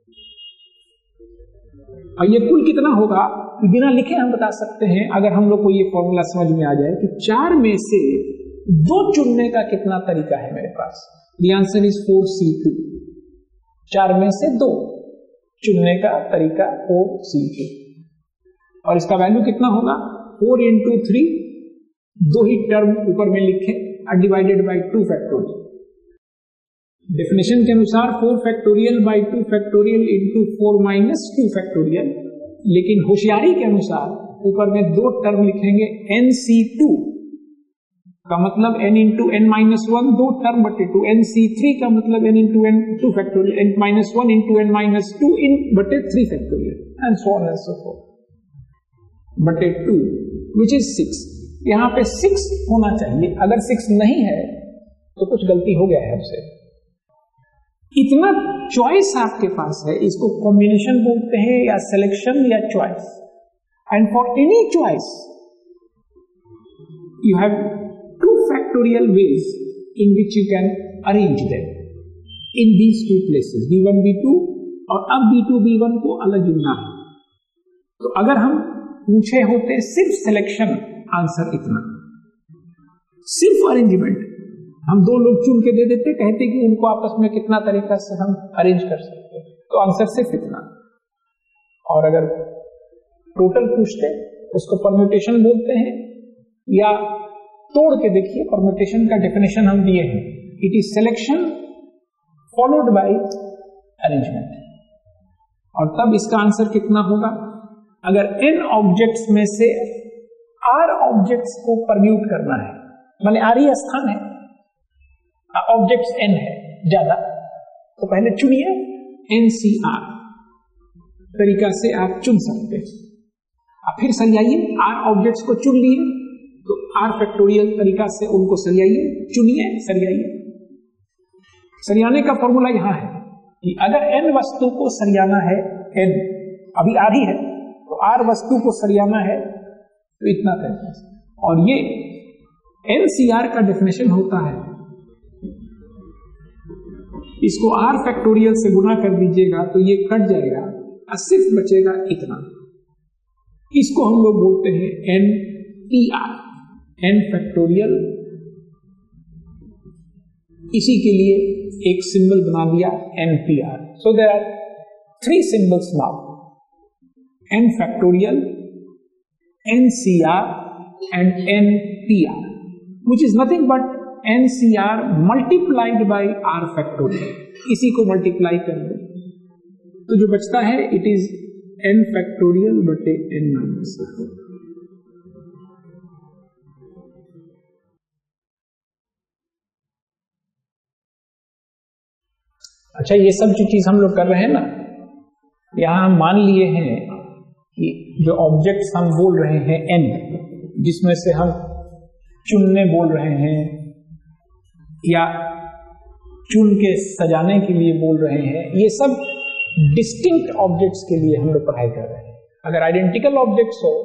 और ये कुल कितना होगा बिना लिखे हम बता सकते हैं, अगर हम लोग को ये फॉर्मूला समझ में आ जाए कि चार में से दो चुनने का कितना तरीका है मेरे पास। The answer is four C two, चार में से दो चुनने का तरीका फोर सी टू, और इसका वैल्यू कितना होगा, फोर इंटू थ्री, दो ही टर्म ऊपर में लिखे, divided by two factorial. Definition के अनुसार four factorial by two factorial into four minus two factorial, लेकिन होशियारी के अनुसार ऊपर में दो टर्म लिखेंगे, एन सी टू का मतलब n into N minus one, दो टर्म बटे टू, एन सी थ्री का मतलब n into N two factorial, N minus one into N minus two इन बटे three factorial, and so on and so forth बटे two, which is six. यहां पे six होना चाहिए, अगर सिक्स नहीं है तो कुछ गलती हो गया है हमसे। इतना चॉइस आपके पास है, इसको कॉम्बिनेशन बोलते हैं या सिलेक्शन या choice. And for any choice you have two factorial ways in which you can arrange them in these two places, B one B two, और अब बी टू बी वन को अलग गिनना है। तो अगर हम पूछे होते सिर्फ सिलेक्शन, आंसर इतना, सिर्फ अरेंजमेंट हम दो लोग चुन के दे देते, कहते कि उनको आपस में कितना तरीका से हम अरेंज कर सकते हैं, तो आंसर सिर्फ इतना। और अगर टोटल पूछते उसको परम्यूटेशन बोलते हैं, या तोड़ के देखिए, परम्यूटेशन का डेफिनेशन हम दिए हैं, it is selection followed by arrangement. और तब इसका आंसर कितना होगा, अगर n ऑब्जेक्ट्स में से r ऑब्जेक्ट्स को परम्यूट करना है, माने r ही स्थान है, ऑब्जेक्ट्स n है ज्यादा, तो पहले चुनिए एन सी आर तरीका से आप चुन सकते हैं। अब फिर सरियाइए, r ऑब्जेक्ट्स को चुन लिए तो r फैक्टोरियल तरीका से उनको सरियाइए, चुनिए, सरियाइए। सरियाने का फॉर्मूला यहां है कि अगर n वस्तु को सरियाना है, n अभी r ही है, तो r वस्तु को सरियाना है तो इतना तरीका से। और ये एनसीआर का डेफिनेशन होता है, इसको r फैक्टोरियल से गुना कर दीजिएगा तो ये कट जाएगा और सिर्फ बचेगा इतना। इसको हम लोग बोलते हैं N P R, N factorial. इसी के लिए एक सिंबल बना दिया N P R. So there are three symbols now, N factorial, N C R and N P R, which is nothing but NCR multiplied by R factorial, इसी को multiply कर दो तो जो बचता है इट इज एन फैक्टोरियल बटे N minus. अच्छा, ये सब जो चीज हम लोग कर रहे हैं ना, यहां हम मान लिए हैं कि जो ऑब्जेक्ट्स हम बोल रहे हैं एन, जिसमें से हम चुनने बोल रहे हैं या चुन के सजाने के लिए बोल रहे हैं, ये सब डिस्टिंक्ट ऑब्जेक्ट्स के लिए हम लोग पढ़ाई कर रहे हैं। अगर आइडेंटिकल ऑब्जेक्ट्स हो,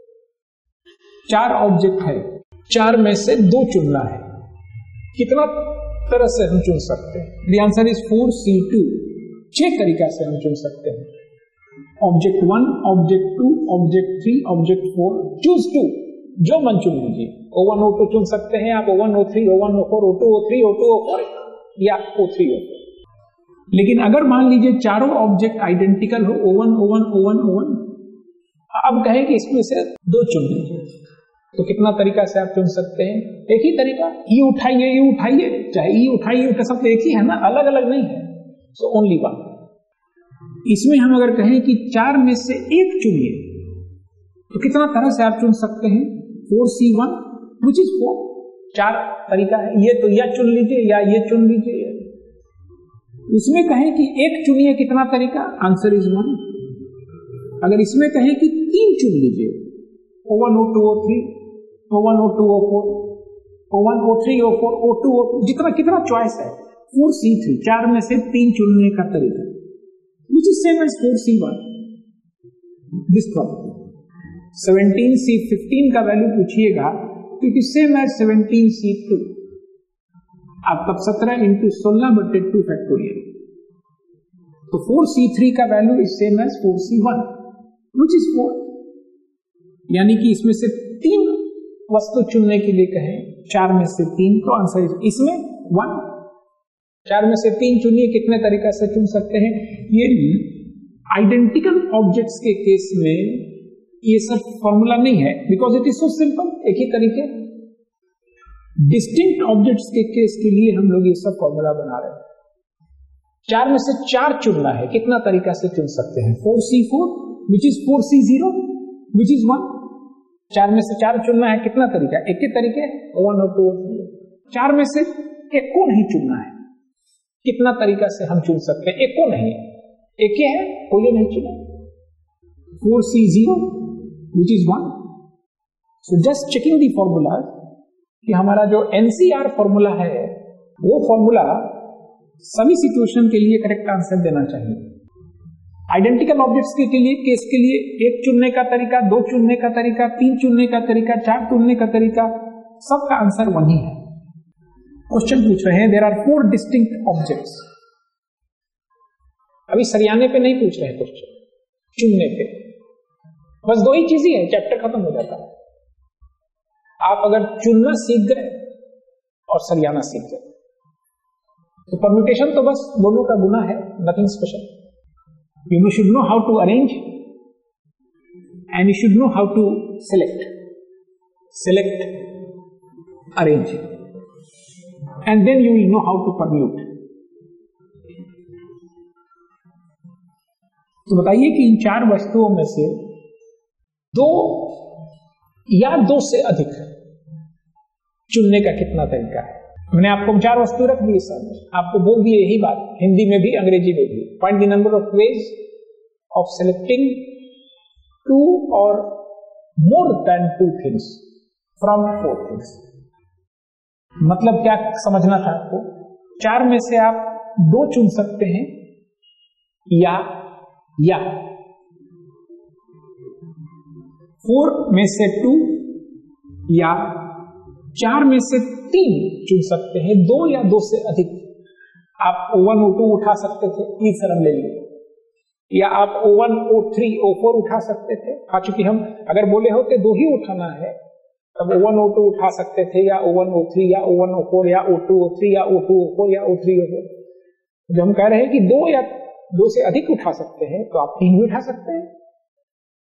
चार ऑब्जेक्ट है, चार में से दो चुनना है, कितना तरह से हम चुन सकते हैं? The answer is four C two. छह तरीका से हम चुन सकते हैं। Object one, object two, object three, object four, choose two, जो मन चुन लीजिए। ओ वन ओ टू चुन सकते हैं आप, O one O three, O one O four, O two O three, O two O four या ओ थ्री ओ फोर। लेकिन अगर मान लीजिए चारों ऑब्जेक्ट आइडेंटिकल हो, O one O one O one O one, अब कहें कि इसमें से दो चुन लीजिए, तो कितना तरीका से आप चुन सकते हैं? एक ही तरीका, ई उठाइए ई उठाइए, चाहे ई उठाइए उठा सब तो एक ही है ना, अलग अलग नहीं है। So only one. इसमें हम अगर कहें कि चार में से एक चुनिए, तो कितना तरह से आप चुन सकते हैं? Four C one which is four. चार तरीका है, ये तो या चुन लीजिए या ये चुन लीजिए। इसमें कहें कि एक चुनिए, कितना तरीका? Answer is one. अगर इसमें कहें कि तीन चुन लीजिए, O one O two O three, O one O two O four, O one O three O four, O two O two, जितना कितना चॉइस है। फोर सी थ्री, चार में से तीन चुनने का तरीका, which is same as four C one. This property seventeen C fifteen का वैल्यू पूछिएगा क्योंकि same as seventeen C two. आप तब सत्रह इंटू सोलह बटे टू फैक्टोरियल, तो फोर सी थ्री का value is same as four C one which is four. यानी कि इसमें से तीन वस्तु चुनने के लिए कहें, चार में से तीन, तो आंसर इज इसमें वन। चार में से तीन चुनिए, कितने तरीका से चुन सकते हैं? ये आइडेंटिकल ऑब्जेक्ट्स के केस में ये सब फॉर्मूला नहीं है, because it is so simple, एक ही तरीके। डिस्टिंक्ट ऑब्जेक्ट्स के केस के लिए हम लोग ये सब फॉर्मूला बना रहे हैं। चार में से चार चुनना है, कितना तरीका से चुन सकते हैं? Four C four which is four C zero which is one. चार में से चार चुनना है, कितना तरीका? एक ही तरीके, वन और टू। चार में से एक को नहीं चुनना है, कितना तरीका से हम चुन सकते हैं? एक को नहीं, एक ही है, कोई नहीं चुना। Four C zero which is one. So just checking the formula कि हमारा जो एनसीआर फॉर्मूला है वो फॉर्मूला सभी सिचुएशन के लिए करेक्ट आंसर देना चाहिए। आइडेंटिकल ऑब्जेक्ट्स के लिए केस के लिए एक चुनने का तरीका, दो चुनने का तरीका, तीन चुनने का तरीका, चार चुनने का तरीका, सबका आंसर वही है। क्वेश्चन पूछ रहे हैं, there are four distinct objects. अभी सरियाने पे नहीं पूछ रहे हैं क्वेश्चन, चुनने पे। बस दो ही चीज ही है, चैप्टर खत्म हो जाता है। आप अगर चुनना सीख गए और सरियाना सीख गए तो परम्यूटेशन तो बस दोनों का गुना है, nothing special. You should know how to arrange and you should know how to select. Select, arrange, and then you will know how to permute. तो बताइए कि इन चार वस्तुओं में से दो या दो से अधिक चुनने का कितना तरीका है? मैंने आपको चार वस्तु रख दी सर, आपको बोल दिए यही बात, हिंदी में भी अंग्रेजी में भी। Find the number of ways of selecting two और more than two things from four things. मतलब क्या समझना था आपको? चार में से आप दो चुन सकते हैं या या फोर में से टू या चार में से तीन चुन सकते हैं, दो या दो से अधिक। आप ओ वन ओ टू उठा सकते थे, प्लीज सर हम ले लिए, या आप O one O three O four उठा सकते थे। हाँ, चूंकि हम अगर बोले होते दो ही उठाना है तब ओ वन ओ टू उठा सकते थे, या ओ वन ओ थ्री या ओ वन ओ फोर या ओ टू ओ थ्री या ओ टू ओ फोर या ओ थ्री ओ फोर। जब हम कह रहे हैं कि दो या दो से अधिक उठा सकते हैं तो आप तीन भी उठा सकते हैं।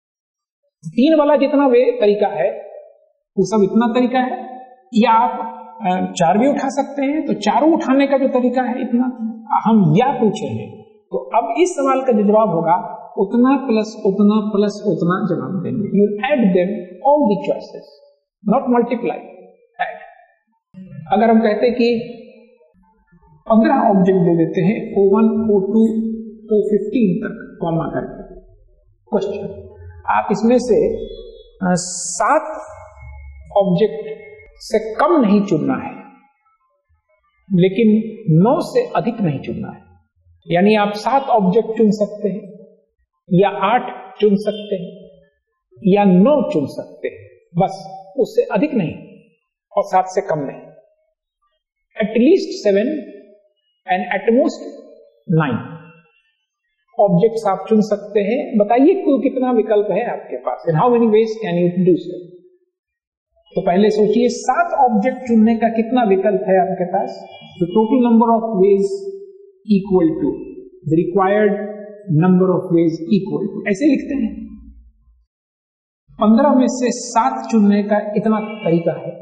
तीन वाला जितना वे तरीका है वो सब इतना तरीका है, या आप चार भी उठा सकते हैं, तो चारों उठाने का जो तरीका है इतना हम या पूछेंगे। तो अब इस सवाल का जो जवाब होगा उतना प्लस उतना प्लस उतना जवाब देंगे। You add them all the choices, not multiply, add. अगर हम कहते कि पंद्रह ऑब्जेक्ट दे देते हैं O one O two O fifteen तक कॉमा करके क्वेश्चन, आप इसमें से सात ऑब्जेक्ट से कम नहीं चुनना है लेकिन नौ से अधिक नहीं चुनना है। यानी आप सात ऑब्जेक्ट चुन सकते हैं या आठ चुन सकते हैं या नौ चुन सकते हैं, बस उससे अधिक नहीं और सात से कम नहीं। At least seven and at most nine objects आप चुन सकते हैं। बताइए कुल कितना विकल्प है आपके पास, and how many ways can you do so. तो पहले सोचिए सात ऑब्जेक्ट चुनने का कितना विकल्प है आपके पास। तो total number of ways equal to the required number of ways equal to, ऐसे लिखते हैं। पंद्रह में से सात चुनने का इतना तरीका है,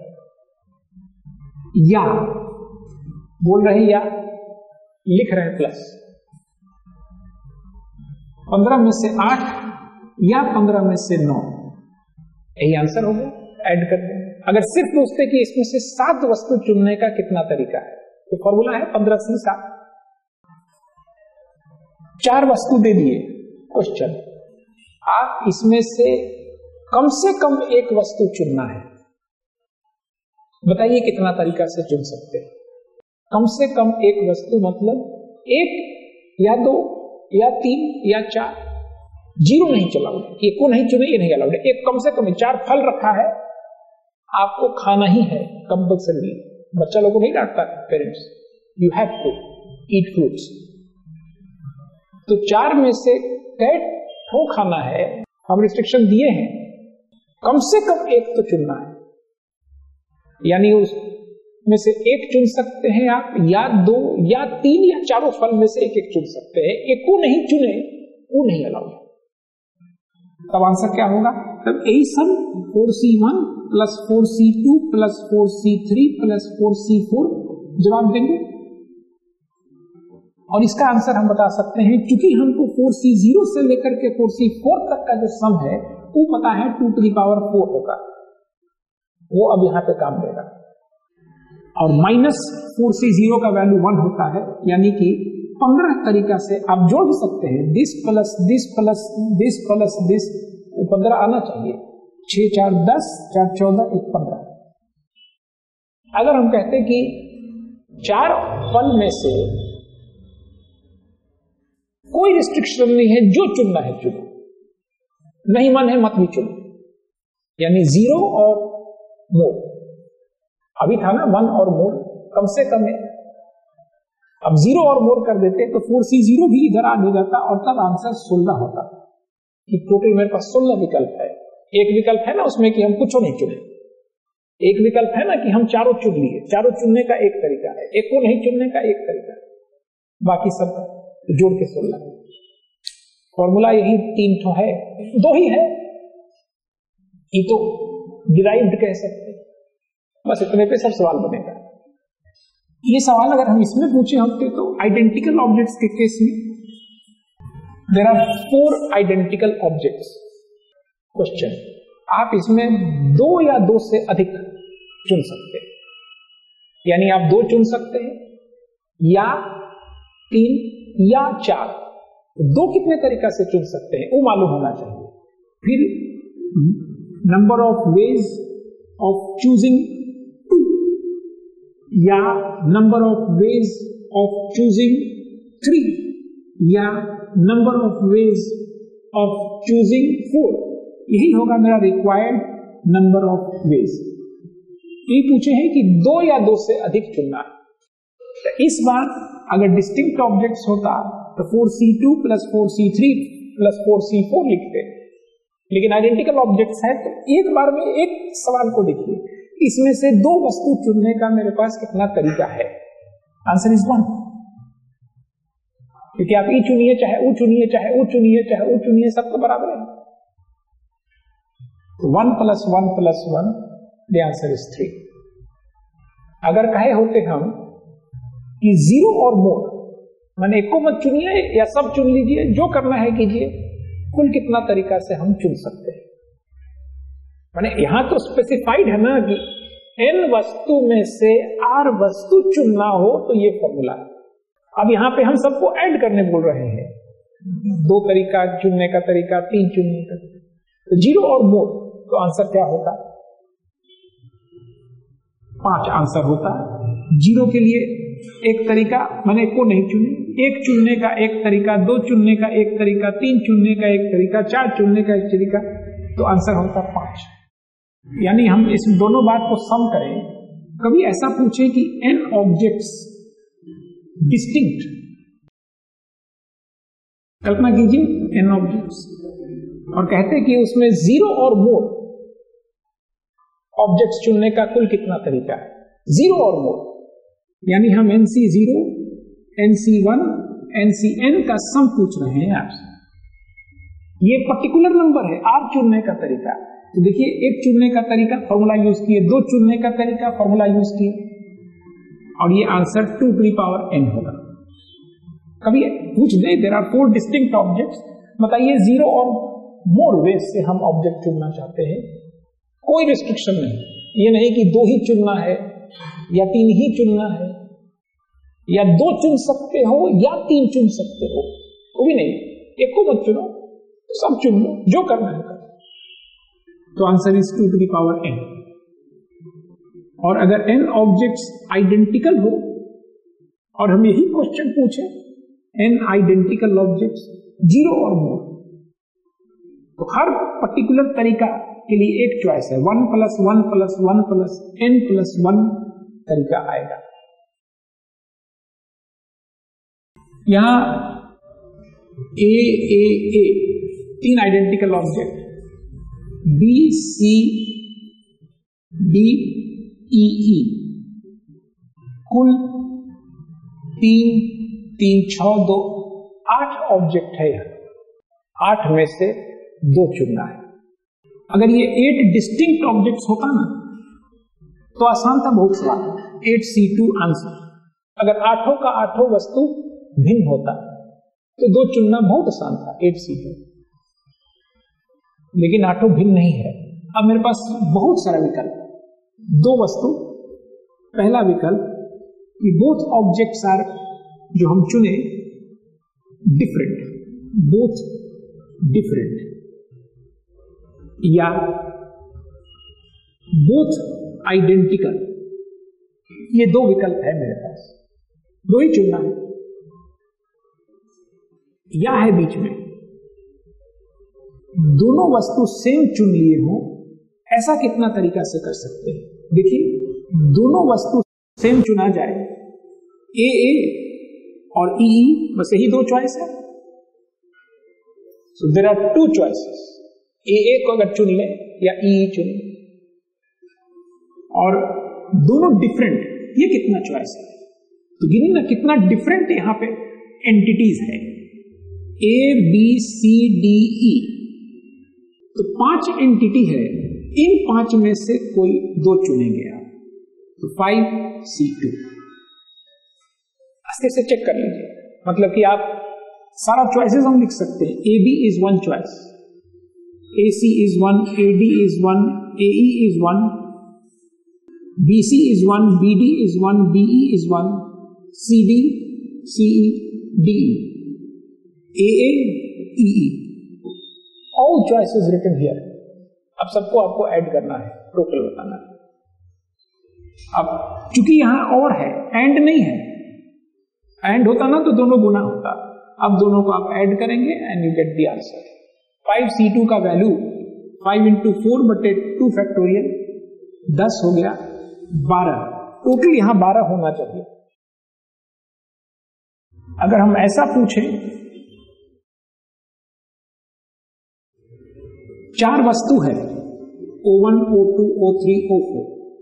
या बोल रहे या लिख रहे प्लस। पंद्रह में से आठ या पंद्रह में से नौ, यही आंसर हो गया। ऐड कर दें। अगर सिर्फ पूछते कि इसमें से सात वस्तु चुनने का कितना तरीका है, तो फॉर्मूला है पंद्रह सी सात। चार वस्तु दे दिए क्वेश्चन, आप इसमें से कम से कम एक वस्तु चुनना है। बताइए कितना तरीका से चुन सकते हैं। कम से कम एक वस्तु मतलब एक या दो या तीन या चार, जीरो नहीं चलाओ, एक को नहीं चुने ये नहीं अलाउड है। एक कम से कम चार फल रखा है, आपको खाना ही है कंपल्सरी। बच्चा लोगों को नहीं डांटता parents, you have to eat fruits. तो चार में से कैट ठो खाना है, हम रिस्ट्रिक्शन दिए हैं, कम से कम एक तो चुनना है। यानी उस में से एक चुन सकते हैं आप, या दो या तीन या चारों फल में से एक एक चुन सकते हैं। एक को नहीं चुने वो नहीं अलाउड। तब आंसर क्या होगा, तब यही सब four C one plus four C two plus four C three plus four C four जवाब देंगे। और इसका आंसर हम बता सकते हैं, क्योंकि हमको फोर सी जीरो से लेकर के फोर सी फोर तक का जो सम है वो पता है two to the power four होगा, वो अब यहां पे काम देगा। और माइनस फोर सी जीरो का वैल्यू वन होता है, यानी कि पंद्रह तरीका से आप जोड़ भी सकते हैं। This plus this plus this plus this, पंद्रह आना चाहिए। छह चार दस, चार चौदह, एक पंद्रह। अगर हम कहते कि चार फल में से कोई रिस्ट्रिक्शन नहीं है, जो चुनना है चुनो, नहीं मन है मत भी चुनो, यानी जीरो और मोर। अभी था ना वन और मोर, कम से कम है। अब जीरो और मोर कर देते तो फोर सी जीरो भी इधर आ जाता और तब आंसर सोलह होता। कि टोटल मेरे पास सोलह विकल्प है। एक विकल्प है ना उसमें कि हम कुछ नहीं चुने, एक विकल्प है ना कि हम चारों चुन लिए। चारों चुनने का एक तरीका है, एक को नहीं चुनने का एक तरीका है, बाकी सब जोड़ के सोलह। फॉर्मूला यही तीन तो है, दो ही है, ये तो डिराइव्ड कह सकते हैं। बस इतने पे सब सवाल बनेगा। ये सवाल अगर हम इसमें पूछे होते तो आइडेंटिकल ऑब्जेक्ट्स के केस में there are four identical objects question, आप इसमें दो या दो से अधिक चुन सकते हैं। यानी आप दो चुन सकते हैं या तीन या चार। दो कितने तरीका से चुन सकते हैं वो मालूम होना चाहिए। फिर number of ways of choosing two या number of ways of choosing three या number of ways of choosing four, यही होगा मेरा रिक्वायर्ड नंबर ऑफ वेज। ये पूछे हैं कि दो या दो से अधिक चुनना है। तो इस बार अगर डिस्टिंक्ट ऑब्जेक्ट्स होता तो four C two plus four C three plus four C four लिखते, लेकिन आइडेंटिकल ऑब्जेक्ट्स है तो एक बार में एक सवाल को देखिए, इसमें से दो वस्तु चुनने का मेरे पास कितना तरीका है। आंसर इज वन, क्योंकि आप ई चुनिए चाहे वो चुनिए चाहे वो चुनिए चाहे वो चुनिए, सब तो बराबर है। One plus one plus one, the answer is three. अगर कहे होते हम कि जीरो और मोर, मैंने एक को मत चुनिए या सब चुन लीजिए, जो करना है कीजिए, कुल कितना तरीका से हम चुन सकते हैं। मैंने यहां तो स्पेसिफाइड है ना कि एन वस्तु में से आर वस्तु चुनना हो तो ये फॉर्मूला है। अब यहां पे हम सबको ऐड करने बोल रहे हैं, दो तरीका चुनने का तरीका, तीन चुनने का, तो जीरो और मोर, तो आंसर क्या होता? पांच आंसर होता है। जीरो के लिए एक तरीका, मैंने को नहीं चुने, एक चुनने का एक तरीका, दो चुनने का एक तरीका, तीन चुनने का एक तरीका, चार चुनने का एक तरीका, तो आंसर होता पांच। यानी हम इस दोनों बात को सम करें, कभी ऐसा पूछे कि एन ऑब्जेक्ट्स डिस्टिंक्ट, कल्पना कीजिए एन ऑब्जेक्ट्स, और कहते कि उसमें जीरो और मोर ऑब्जेक्ट्स चुनने का कुल कितना तरीका है, जीरो और मोर, यानी हम N C zero, N C one, N C N का सम पूछ रहे हैं आपसे। ये पर्टिकुलर नंबर है, आर चुनने का तरीका, तो देखिए एक चुनने का तरीका फॉर्मूला यूज किए, दो चुनने का तरीका फॉर्मूला यूज किए, और ये answer two to the power N होगा। कभी पूछ दे there are four distinct objects, बताइए जीरो और मोर वेज से हम ऑब्जेक्ट चुनना चाहते हैं, कोई रिस्ट्रिक्शन नहीं, ये नहीं कि दो ही चुनना है या तीन ही चुनना है, या दो चुन सकते हो या तीन चुन सकते हो, वो भी नहीं, एक को मत चुनो, सब चुन लो, जो करना है। तो answer is two to the power N. और अगर एन ऑब्जेक्ट्स आइडेंटिकल हो और हम यही क्वेश्चन पूछे, एन आइडेंटिकल ऑब्जेक्ट्स जीरो और मोर, तो हर पर्टिकुलर तरीका के लिए एक चॉइस है, one plus one plus one plus N plus one तरीका आएगा। यहां ए ए ए तीन identical object, B C D E E, कुल तीन तीन छह दो आठ ऑब्जेक्ट है यहां, आठ में से दो चुनना है। अगर ये एट डिस्टिंक्ट ऑब्जेक्ट्स होता ना तो आसान था बहुत सवाल, एट सी टू आंसर। अगर आठों का आठों वस्तु भिन्न होता तो दो चुनना बहुत आसान था, एट सी टू, लेकिन आठों भिन्न नहीं है। अब मेरे पास बहुत सारा विकल्प, दो वस्तु, पहला विकल्प कि बोथ ऑब्जेक्ट्स आर, जो हम चुने, डिफरेंट, बोथ डिफरेंट, या बोथ आइडेंटिकल, ये दो विकल्प है मेरे पास, दो ही चुनना है। या है बीच में दोनों वस्तु सेम चुन लिए हो, ऐसा कितना तरीका से कर सकते हैं? देखिए दोनों वस्तु सेम चुना जाए, ए ए और ई ई, बस यही दो चॉइस है। So there are two choices, A A को अगर चुन ले या ई ई चुन ले, और दोनों डिफरेंट, ये कितना चॉइस है? तो गिनी ना कितना डिफरेंट यहां पे एंटिटीज है, ए बी सी डी ई, तो पांच एंटिटी है, इन पांच में से कोई दो चुनेंगे आप, तो फाइव सी टू। अस्ते से चेक कर लीजिए, मतलब कि आप सारा चॉइसेस हम लिख सकते हैं। A B is one choice, A C is one, A D is one, A E is one, B C is one, B D is one, B E is one, C D, C E, D E, A A, E E, all choices written here. अब सबको आपको add करना है, total बताना है। अब चूंकि यहां और है, एंड नहीं है, एंड होता ना तो दोनों गुना होता, अब दोनों को आप ऐड करेंगे and you get the answer. Five C two का वैल्यू फाइव इंटू फोर बटे टू फैक्टोरियल, दस हो गया बारह, टोटल यहां बारह होना चाहिए। अगर हम ऐसा पूछें, चार वस्तु है, O one, O two, O three, O four,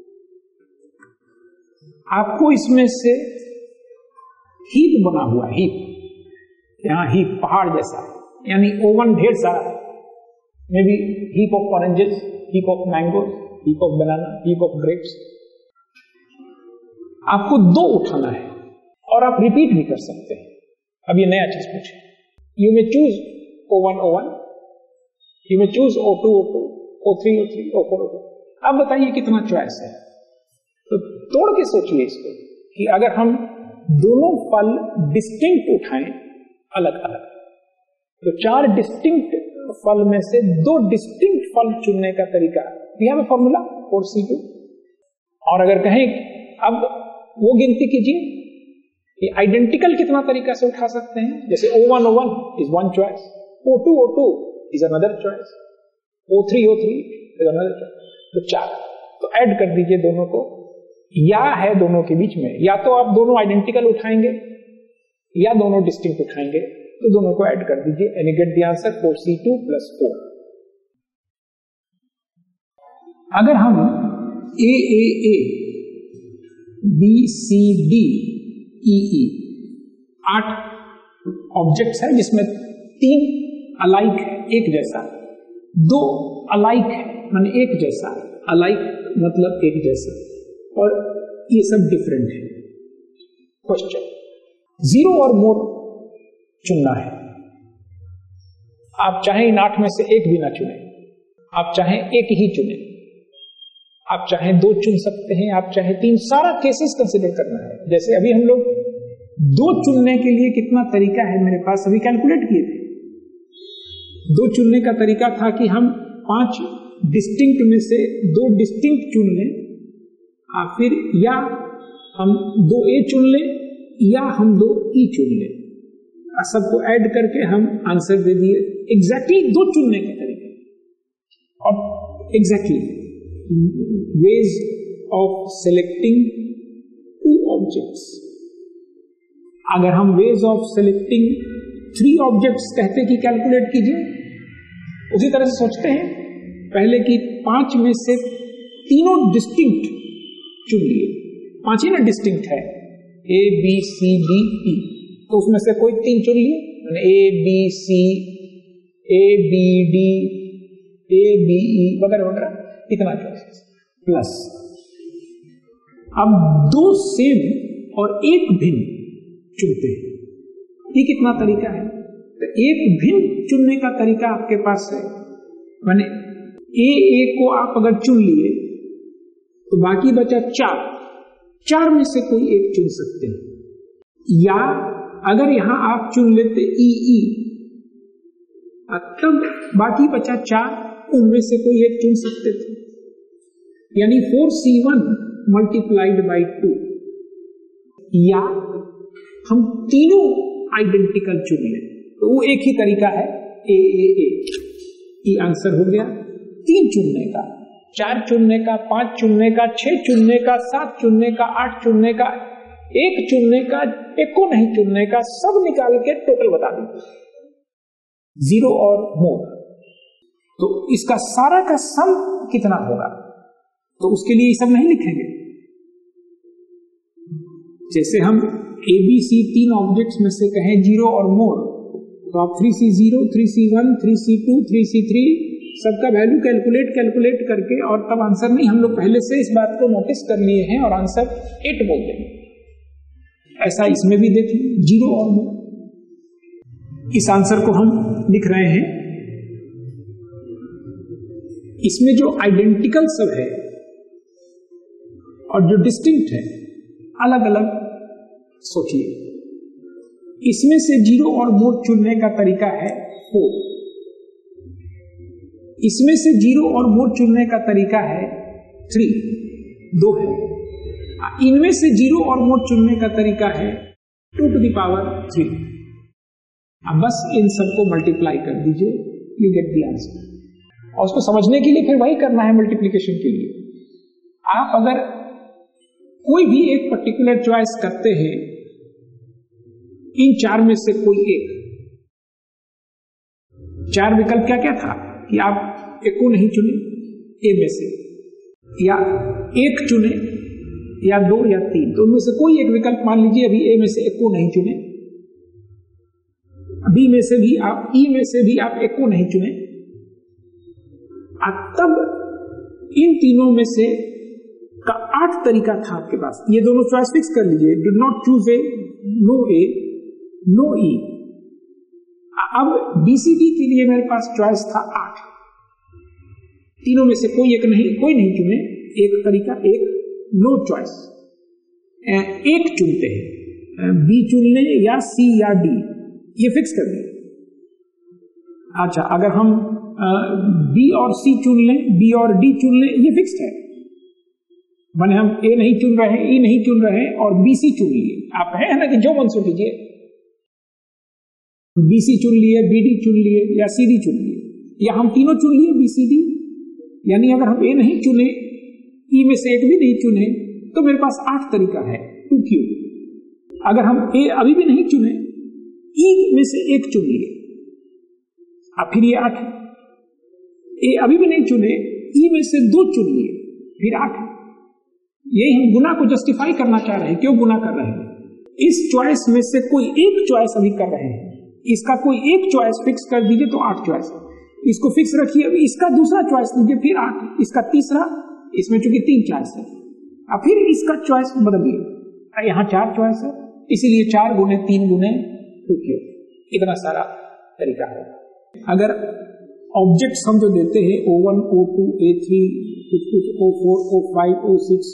आपको इसमें से हीप बना हुआ, हीप, यहां हीप पहाड़ जैसा, यानी ओ वन ढेर सारा है, maybe heap of oranges, heap of mangoes, heap of banana, heap of grapes, आपको दो उठाना है और आप रिपीट भी कर सकते हैं। अब ये नया चीज पूछे, you may choose O one O one, you may choose O two O two, O three O three, O four O four. अब बताइए कितना चॉइस है। तो तोड़ के सोचिए इसको कि अगर हम दोनों फल डिस्टिंक्ट उठाएं अलग अलग, तो चार डिस्टिंक्ट फल में से दो डिस्टिंक्ट फल चुनने का तरीका, we have a formula four C two. और अगर कहें अब वो गिनती कीजिए कि आइडेंटिकल कितना तरीका से उठा सकते हैं, जैसे O one O one is one choice, O two O two is another choice, O three O three is another choice. तो चार, तो ऐड कर दीजिए दोनों को, या है दोनों के बीच में, या तो आप दोनों आइडेंटिकल उठाएंगे या दोनों डिस्टिंक्ट उठाएंगे, तो दोनों को ऐड कर दीजिए and you get the answer four C two plus four. अगर हम ए A A B C D E ई आठ ऑब्जेक्ट्स है जिसमें तीन अलाइक है एक जैसा, दो अलाइक है माने एक जैसा, अलाइक मतलब एक जैसा, और ये सब डिफरेंट है। क्वेश्चन, जीरो और मोर चुनना है। आप चाहें इन आठ में से एक भी ना चुने, आप चाहें एक ही चुने, आप चाहें दो चुन सकते हैं, आप चाहें तीन, सारा केसेस कंसिडर करना है। जैसे अभी हम लोग दो चुनने के लिए कितना तरीका है मेरे पास, अभी कैलकुलेट किए थे। दो चुनने का तरीका था कि हम पांच डिस्टिंक्ट में से दो डिस्टिंक्ट चुन लें, और फिर या हम दो ए चुन लें या हम दो ई चुन लें, सबको ऐड करके हम आंसर दे दिए। एग्जैक्टली दो चुनने का तरीका और exactly ways of selecting two objects। अगर हम ways of selecting three objects कहते कि कैलकुलेट कीजिए, उसी तरह से सोचते हैं पहले कि पांच में से तीनों डिस्टिंक्ट चुन लिए, पांच ही ना डिस्टिंक्ट है, ए बी सी डी ई, तो उसमें से कोई तीन चुन लिए, A B C, A B D, A B E वगैरह वगैरह, कितना चॉइसेस प्लस। अब दो सेम और एक भिन्न चुनते हैं, ये कितना तरीका है। तो एक भिन्न चुनने का तरीका आपके पास है, माने ए ए को आप अगर चुन लिए तो बाकी बचा चार, चार में से कोई एक चुन सकते हैं, या अगर यहां आप चुन लेते ई ई, तब बाकी बचा चार, उनमें से कोई एक चुन सकते थे, यानी four C one multiplied by two, या हम तीनों आइडेंटिकल चुन लें, तो वो एक ही तरीका है ए ए ए। ये आंसर हो गया तीन चुनने का, चार चुनने का, पांच चुनने का, छह चुनने का, सात चुनने का, आठ चुनने का, एक चुनने का, एक को नहीं चुनने का, सब निकाल के टोटल बता दीजिए, जीरो और मोर। तो इसका सारा का सम कितना होगा, तो उसके लिए ये सब नहीं लिखेंगे। जैसे हम ए बी सी तीन ऑब्जेक्ट्स में से कहें जीरो और मोर, तो आप three C zero, three C one, three C two, three C three सबका वैल्यू कैलकुलेट कैलकुलेट करके, और तब आंसर नहीं, हम लोग पहले से इस बात को नोटिस कर लिए हैं और आंसर एट बोल देंगे। ऐसा इसमें भी देखिए, जीरो और मोर। इस आंसर को हम लिख रहे हैं, इसमें जो आइडेंटिकल सब है और जो डिस्टिंक्ट है अलग अलग सोचिए। इसमें से जीरो और मोर चुनने का तरीका है फोर, इसमें से जीरो और मोर चुनने का तरीका है थ्री, दो है, इनमें से जीरो और मोर चुनने का तरीका है two to the power three. अब बस इन सबको मल्टीप्लाई कर दीजिए, यू गेट द आंसर। और उसको समझने के लिए फिर वही करना है मल्टीप्लिकेशन के लिए। आप अगर कोई भी एक पर्टिकुलर चॉइस करते हैं, इन चार में से कोई एक, चार विकल्प क्या क्या था कि आप एक को नहीं चुने ए में से, या एक चुने, या दो या तीन, तो उनमें से कोई एक विकल्प मान लीजिए अभी ए में से एक को नहीं चुने, बी में से भी आप, ई में से भी आप एक को नहीं चुने, तब इन तीनों में से का आठ तरीका था आपके पास। ये दोनों चॉइस फिक्स कर लीजिए, do not choose A, no A, no E. अब बीसीडी के लिए मेरे पास चॉइस था आठ, तीनों में से कोई एक नहीं, कोई नहीं चुने, एक तरीका, एक नो चॉइस, एक चुनते हैं, बी चुन लें या सी या डी, ये फिक्स कर दिए। अच्छा, अगर हम बी और सी चुन लें, बी और डी चुन लें, ये फिक्स्ड है, माने हम ए नहीं चुन रहे हैं, ई नहीं चुन रहे हैं और बी सी चुन लिए। आप है ना कि जो मन सुन लीजिए, बी सी चुन लिए, बी डी चुन लिए या सी डी चुन लिए, या हम तीनों चुन लिए बी सी डी। यानी अगर हम ए नहीं चुने, ई में से एक भी नहीं चुने, तो मेरे पास आठ तरीका है टू क्यू। अगर हम ए अभी भी नहीं चुने, ई में से एक चुन लिए, अब फिर ये आठ। ए अभी भी नहीं चुने, ई में से दो चुन लिए, फिर आठ। यही हम गुना को जस्टिफाई करना चाह रहे हैं। क्यों गुना कर रहे हैं? इस चॉइस में से कोई एक चॉइस अभी कर रहे हैं, इसका कोई एक चॉइस फिक्स कर दीजिए तो आठ चॉइस, इसको फिक्स रखिए, अभी इसका दूसरा चॉइस लीजिए फिर आठ, इसका तीसरा, इसमें चूंकि तीन चॉइस है, अब फिर इसका चॉइस बदलिए, यहाँ चार चॉइस है, इसीलिए चार गुने तीन गुने टू क्यू, इतना सारा तरीका है। अगर ऑब्जेक्ट्स हम जो देते हैं ओ वन, ओ टू, ए थ्री, कुछ कुछ O four, O five, O six,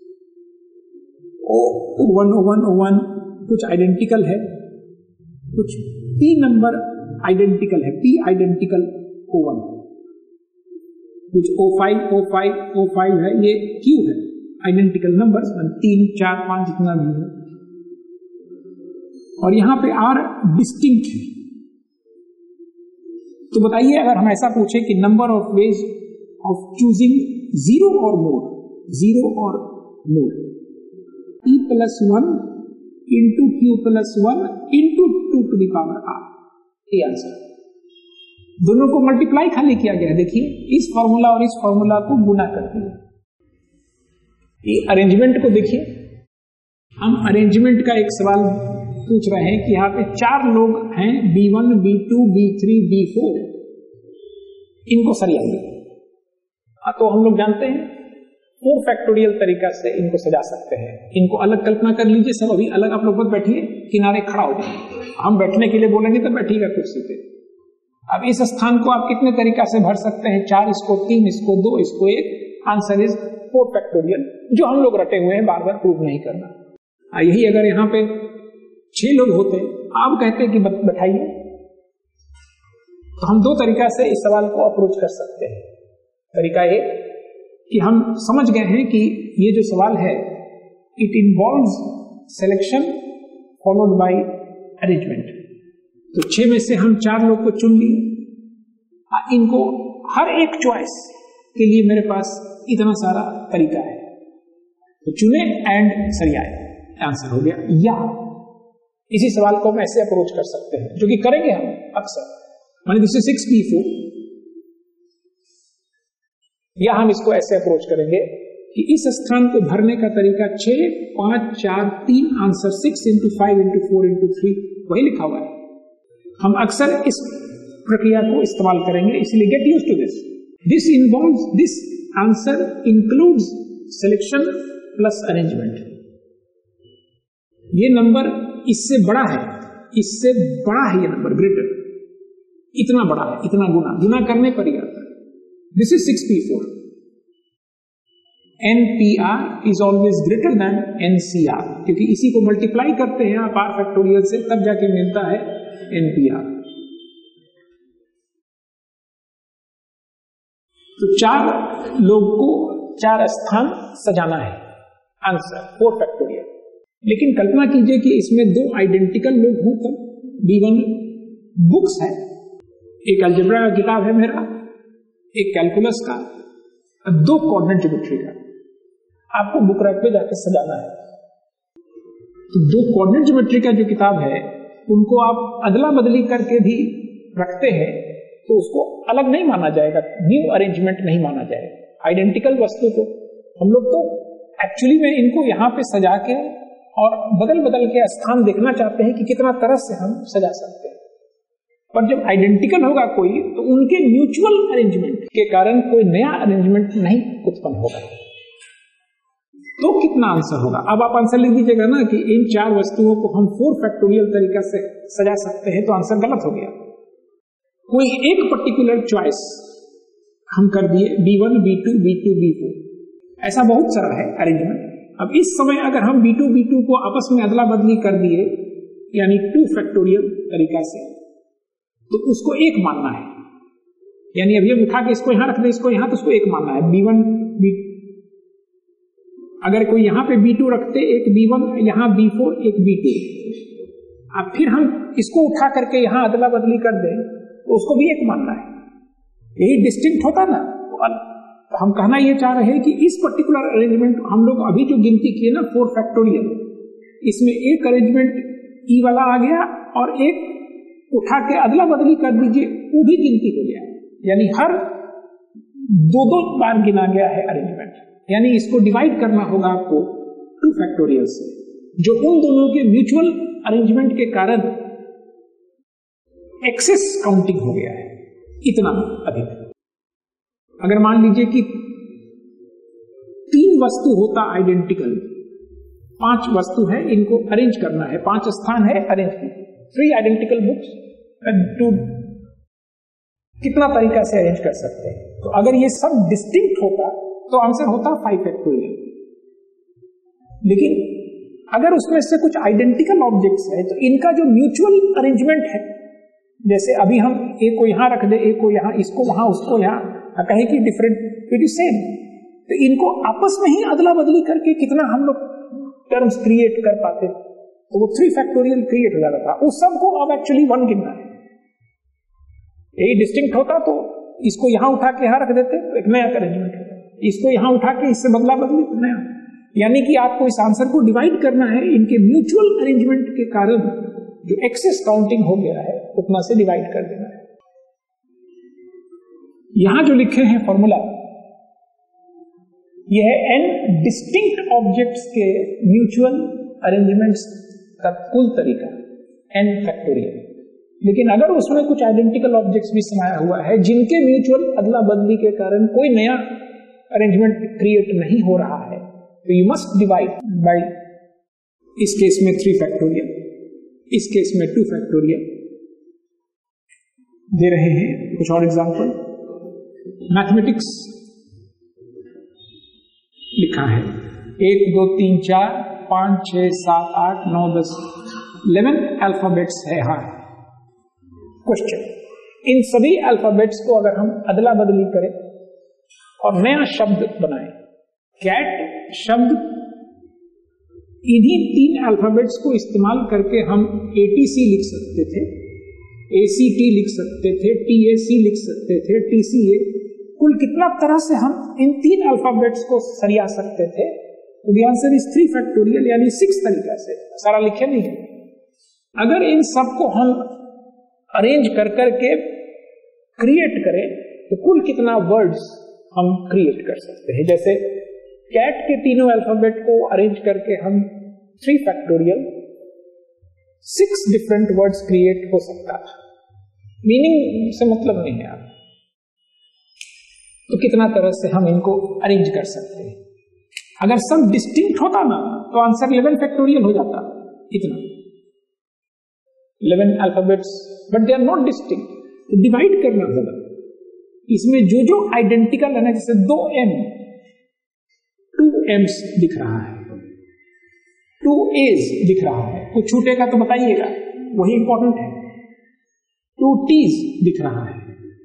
O one, O one, O one कुछ आइडेंटिकल है, कुछ पी नंबर आइडेंटिकल है, पी आइडेंटिकल ओ वन, कुछ O five, O five, O five है, ये Q है, आइडेंटिकल नंबर्स, तीन, चार, पांच जितना भी है। और यहां पे आर डिस्टिंक्ट है। तो बताइए, अगर हम ऐसा पूछे कि number of ways of choosing zero और मोर, जीरो और more, P plus one into Q plus one into two to the power R, ये आंसर। दोनों को मल्टीप्लाई खाली किया गया, देखिए इस फॉर्मूला और इस फॉर्मूला को गुना करते हैं। ये अरेंजमेंट को देखिए, हम अरेंजमेंट का एक सवाल पूछ रहे हैं कि यहाँ पे चार लोग हैं, B one, B two, B three, B four, इनको सरियाइए। तो हम लोग जानते हैं फोर फैक्टोरियल तरीका से इनको सजा सकते हैं। इनको अलग कल्पना कर लीजिए, सब अभी अलग आप लोग मत बैठिए, किनारे खड़ा हो जाए, हम बैठने के लिए बोलेंगे तो बैठिएगा कुर्सी पे। अब इस स्थान को आप कितने तरीका से भर सकते हैं? चार, इसको तीन, इसको दो, इसको एक। आंसर इज फोर फैक्टोरियल, जो हम लोग रटे हुए हैं, बार बार प्रूव नहीं करना। यही अगर यहाँ पे छह लोग होते, आप कहते कि बैठाइए, तो हम दो तरीका से इस सवाल को अप्रोच कर सकते हैं। तरीका एक कि हम समझ गए हैं कि ये जो सवाल है, it involves selection followed by arrangement. तो छह में से हम चार लोग को चुन लिए, इनको हर एक चॉइस के लिए मेरे पास इतना सारा तरीका है, तो चुने एंड सरियाए, आंसर हो गया। या इसी सवाल को हम ऐसे अप्रोच कर सकते हैं, जो कि करेंगे हम अक्सर, माने this is six B four, या हम इसको ऐसे अप्रोच करेंगे कि इस स्थान को भरने का तरीका छह, पांच, चार, तीन, answer six into five into four into three, वही लिखा हुआ है। हम अक्सर इस प्रक्रिया को इस्तेमाल करेंगे, इसलिए get used to this. This involves, this answer includes selection plus arrangement. ये नंबर इससे बड़ा है, इससे बड़ा है ये नंबर, ग्रेटर, इतना बड़ा है, इतना गुना, गुना करने पर ही आता है। This is six P four. N P R is always greater than N C R, क्योंकि इसी को मल्टीप्लाई करते हैं आप आर फैक्टोरियल से, तब जाके मिलता है एन पी आर। तो चार लोग को चार स्थान सजाना है, आंसर फोर फैक्टोरियल। लेकिन कल्पना कीजिए कि इसमें दो आइडेंटिकल लोग हों, तब बी वन बुक्स है, एक अलजेब्रा का किताब है मेरा, एक कैलकुलस का, दो कोऑर्डिनेट ज्योमेट्री का। आपको बुक रैक पे जाकर सजाना है। तो दो कोऑर्डिनेट ज्योमेट्री का जो किताब है, उनको आप अदला बदली करके भी रखते हैं, तो उसको अलग नहीं माना जाएगा, न्यू अरेंजमेंट नहीं माना जाएगा। आइडेंटिकल वस्तु को हम लोग तो एक्चुअली में इनको यहाँ पे सजा के और बदल बदल के स्थान देखना चाहते हैं कि कितना तरह से हम सजा सकते हैं। पर जब आइडेंटिकल होगा कोई, तो उनके म्यूचुअल अरेंजमेंट के कारण कोई नया अरेंजमेंट नहीं उत्पन्न होगा। तो कितना आंसर होगा? अब आप आंसर लिख दीजिएगा ना कि इन चार वस्तुओं को हम फोर फैक्टोरियल तरीका से सजा सकते हैं, तो आंसर गलत हो गया। कोई एक पर्टिकुलर चॉइस हम कर दिए, B one, B two, B two, B four, ऐसा बहुत सारा है अरेंजमेंट। अब इस समय अगर हम बी टू, बी टू को आपस में अदला बदली कर दिए, यानी टू फैक्टोरियल तरीका से, तो उसको एक मानना है। यानी अभी हम उठा के इसको यहां रख दे, इसको यहां, तो उसको एक मानना है। बी वन, बी अगर कोई यहां पे बी टू रखते, एक बी वन, यहां बी फोर, एक बी टू, अब फिर हम इसको उठा करके यहां अदला बदली कर दें, तो उसको भी एक मानना है। यही डिस्टिंक्ट होता ना। तो हम कहना ये चाह रहे हैं कि इस पर्टिकुलर अरेंजमेंट हम लोग अभी जो गिनती किए ना फोर फैक्टोरियल, इसमें एक अरेंजमेंट ई वाला आ गया और एक उठा के अदला बदली कर दीजिए, वो भी गिनती हो गया। यानी हर दो दो बार गिना गया है अरेंजमेंट। यानी इसको डिवाइड करना होगा आपको टू फैक्टोरियल से, जो उन दोनों के म्यूचुअल अरेंजमेंट के कारण एक्सेस काउंटिंग हो गया है, इतना अधिक। अगर मान लीजिए कि तीन वस्तु होता आइडेंटिकल, पांच वस्तु है, इनको अरेंज करना है, पांच स्थान है, अरेंज कीजिए। थ्री आइडेंटिकल बुक्स, टू, कितना तरीका से अरेंज कर सकते हैं। तो अगर ये सब डिस्टिंक्ट होता तो आंसर होता फाइव फैक्टोरियल। लेकिन अगर उसमें से कुछ आइडेंटिकल ऑब्जेक्ट्स है, तो इनका जो म्यूचुअल अरेंजमेंट है, जैसे अभी हम एक को यहां रख दे, एक को यहां, इसको वहां, उसको यहां, कहें कि डिफरेंट इट इज सेम, तो इनको आपस में ही अदला बदली करके कितना हम लोग टर्म्स क्रिएट कर पाते, तो वो थ्री फैक्टोरियल क्रिएट हो जाता था। उस सबको अब एक्चुअली वन गिनना है। यही डिस्टिंक्ट होता तो इसको यहां उठा के यहां रख देते, तो एक नया अरेंजमेंट होता। इसको यहां उठा के इससे बदला बदली नया। यानी कि आपको इस आंसर को डिवाइड करना है, इनके म्यूचुअल अरेंजमेंट के कारण जो एक्सेस काउंटिंग हो गया है उतना से डिवाइड कर देना है। यहां जो लिखे हैं फॉर्मूला, यह है एन डिस्टिंक्ट ऑब्जेक्ट्स के म्यूचुअल अरेंजमेंट्स का कुल तरीका, एन फैक्टोरियल। लेकिन अगर उसमें कुछ आइडेंटिकल ऑब्जेक्ट्स भी समाया हुआ है जिनके म्यूचुअल अदला बदली के कारण कोई नया अरेंजमेंट क्रिएट नहीं हो रहा है, तो यू मस्ट डिवाइड बाय, इस केस में थ्री फैक्टोरियल, इस केस में टू फैक्टोरियल। दे रहे हैं कुछ और एग्जांपल। मैथमेटिक्स लिखा है एक, दो, तीन, चार, पांच, छह, सात, आठ, नौ, दस, इलेवन अल्फाबेट्स है। हाँ, क्वेश्चन, इन सभी अल्फाबेट्स को अगर हम अदला बदली करें और नया शब्द बनाएं, कैट शब्द, इन्हीं तीन अल्फाबेट्स को इस्तेमाल करके हम एटीसी लिख सकते थे, एसीटी लिख सकते थे, टीएसी लिख सकते थे, टीसीए, कुल कितना तरह से हम इन तीन अल्फाबेट्स को सरिया सकते थे। तो the answer is three factorial, यानी सिक्स तरीका से, सारा लिखे नहीं है। अगर इन सब को हम अरेंज कर करके क्रिएट करें तो कुल कितना वर्ड्स हम क्रिएट कर सकते हैं। जैसे कैट के तीनों अल्फाबेट को अरेंज करके हम three factorial six different words create हो सकता था। मीनिंग से मतलब नहीं है आप, तो कितना तरह से हम इनको अरेंज कर सकते हैं। अगर सब डिस्टिंक्ट होता ना तो आंसर इलेवन फैक्टोरियल हो जाता, इतना eleven alphabets, but they are not distinct, तो डिवाइड करना होगा। इसमें जो जो आइडेंटिकल है ना, जैसे दो एम, टू एम्स दिख रहा है, टू एज दिख रहा है, कुछ छूटेगा तो बताइएगा, वही इंपॉर्टेंट है। टू टीज दिख रहा है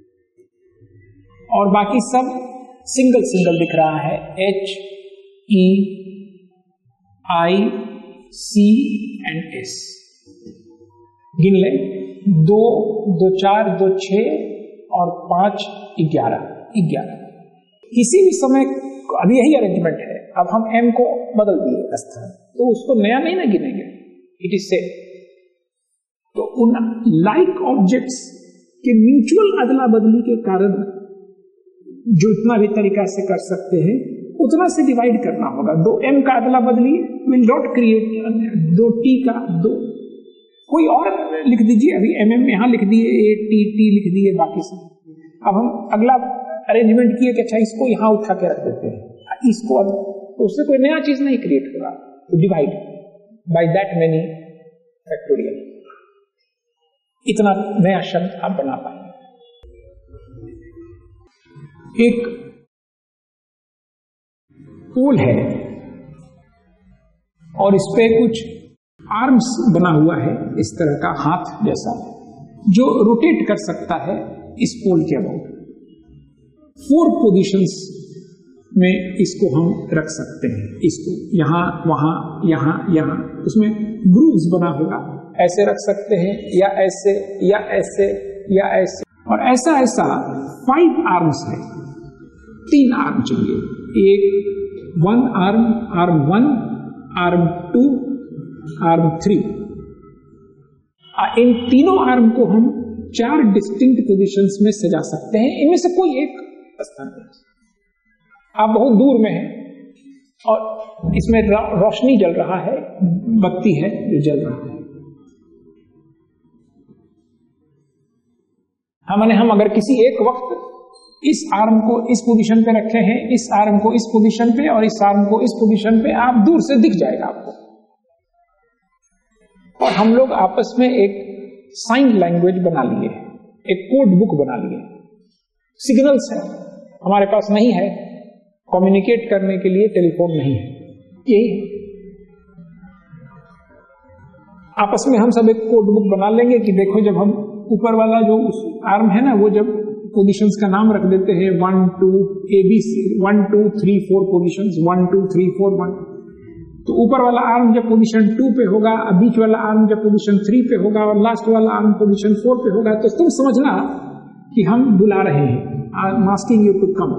और बाकी सब सिंगल सिंगल दिख रहा है, H, E, I, C and S. गिन ले, दो, दो चार, दो छह और पांच, ग्यारह, ग्यारह। किसी भी समय अभी यही अरेंजमेंट है, अब हम एम को बदल दिए स्थान, तो उसको नया नहीं ना गिनेंगे, इट इज सेम। तो उन लाइक ऑब्जेक्ट्स के म्यूचुअल अदला बदली के कारण जो इतना भी तरीका से कर सकते हैं उतना से डिवाइड करना होगा। दो एम का अदला बदली विल नॉट क्रिएट, दो टी का दो, कोई और लिख दीजिए, अभी एम एम यहां लिख दिए, ए टी टी लिख दिए, बाकी सब। अब हम अगला अरेंजमेंट किए कि अच्छा इसको यहां उठा के रख देते हैं, इसको अब तो उससे कोई नया चीज नहीं क्रिएट होगा। तो divide by that many factorial, इतना नया शब्द आप बना पाएंगे। एक पोल है और इस पे कुछ आर्म्स बना हुआ है, इस तरह का हाथ जैसा, जो रोटेट कर सकता है इस पोल के अबाउट। फोर पोजीशंस में इसको हम रख सकते हैं, इसको यहां वहां यहां यहां, उसमें ग्रूव्स बना होगा, ऐसे रख सकते हैं या ऐसे या ऐसे या ऐसे, और ऐसा ऐसा फाइव आर्म्स है, तीन आर्म चाहिए, एक one arm, arm one, arm two, arm three. इन तीनों आर्म को हम चार डिस्टिंक्ट पोजीशंस में सजा सकते हैं, इनमें से कोई एक स्थान पर। आप बहुत दूर में हैं और इसमें रोशनी जल रहा है, बत्ती है जो जल रहा है। हमने हम अगर किसी एक वक्त इस आर्म को इस पोजीशन पे रखे हैं, इस आर्म को इस पोजीशन पे और इस आर्म को इस पोजीशन पे, आप दूर से दिख जाएगा आपको। और हम लोग आपस में एक साइन लैंग्वेज बना लिए, एक कोड बुक बना लिए, सिग्नल्स है हमारे पास नहीं है, कम्युनिकेट करने के लिए टेलीफोन नहीं है, यही है। आपस में हम सब एक कोड बुक बना लेंगे कि देखो, जब हम ऊपर वाला जो उस आर्म है ना, वो जब पोजीशंस का नाम रख देते हैं, one two A B C, one two three four positions, one two three four one, तो ऊपर वाला आर्म जब पोजीशन टू पे होगा, बीच वाला आर्म जब पोजीशन थ्री पे होगा और लास्ट वाला आर्म पोजीशन फोर पे होगा, तो तुम समझना कि हम बुला रहे हैं, मास्किंग यू टू कम।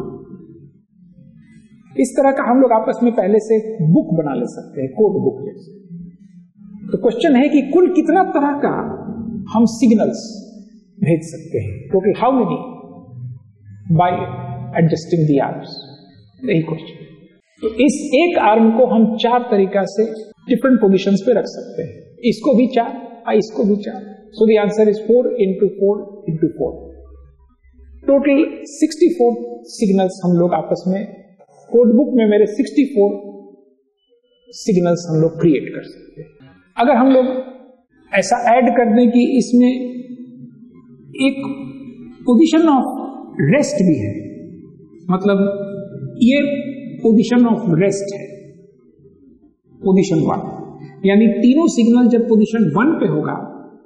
इस तरह का हम लोग आपस में पहले से बुक बना ले सकते हैं, कोड बुक जैसे। तो क्वेश्चन है कि कुल कितना तरह का हम सिग्नल्स भेज सकते हैं, total how many by adjusting the arms, यही क्वेश्चन। तो इस एक आर्म को हम चार तरीका से डिफरेंट पोजीशंस पे रख सकते हैं, इसको भी चार और इसको भी चार। So the answer is four into four into four, total sixty four signals हम लोग आपस में, कोड बुक में मेरे सिक्सटी फोर सिग्नल्स हम लोग क्रिएट कर सकते हैं। अगर हम लोग ऐसा ऐड कर दें कि इसमें एक पोजीशन ऑफ रेस्ट भी है, मतलब ये पोजीशन ऑफ रेस्ट है, पोजीशन वन, यानी तीनों सिग्नल जब पोजीशन वन पे होगा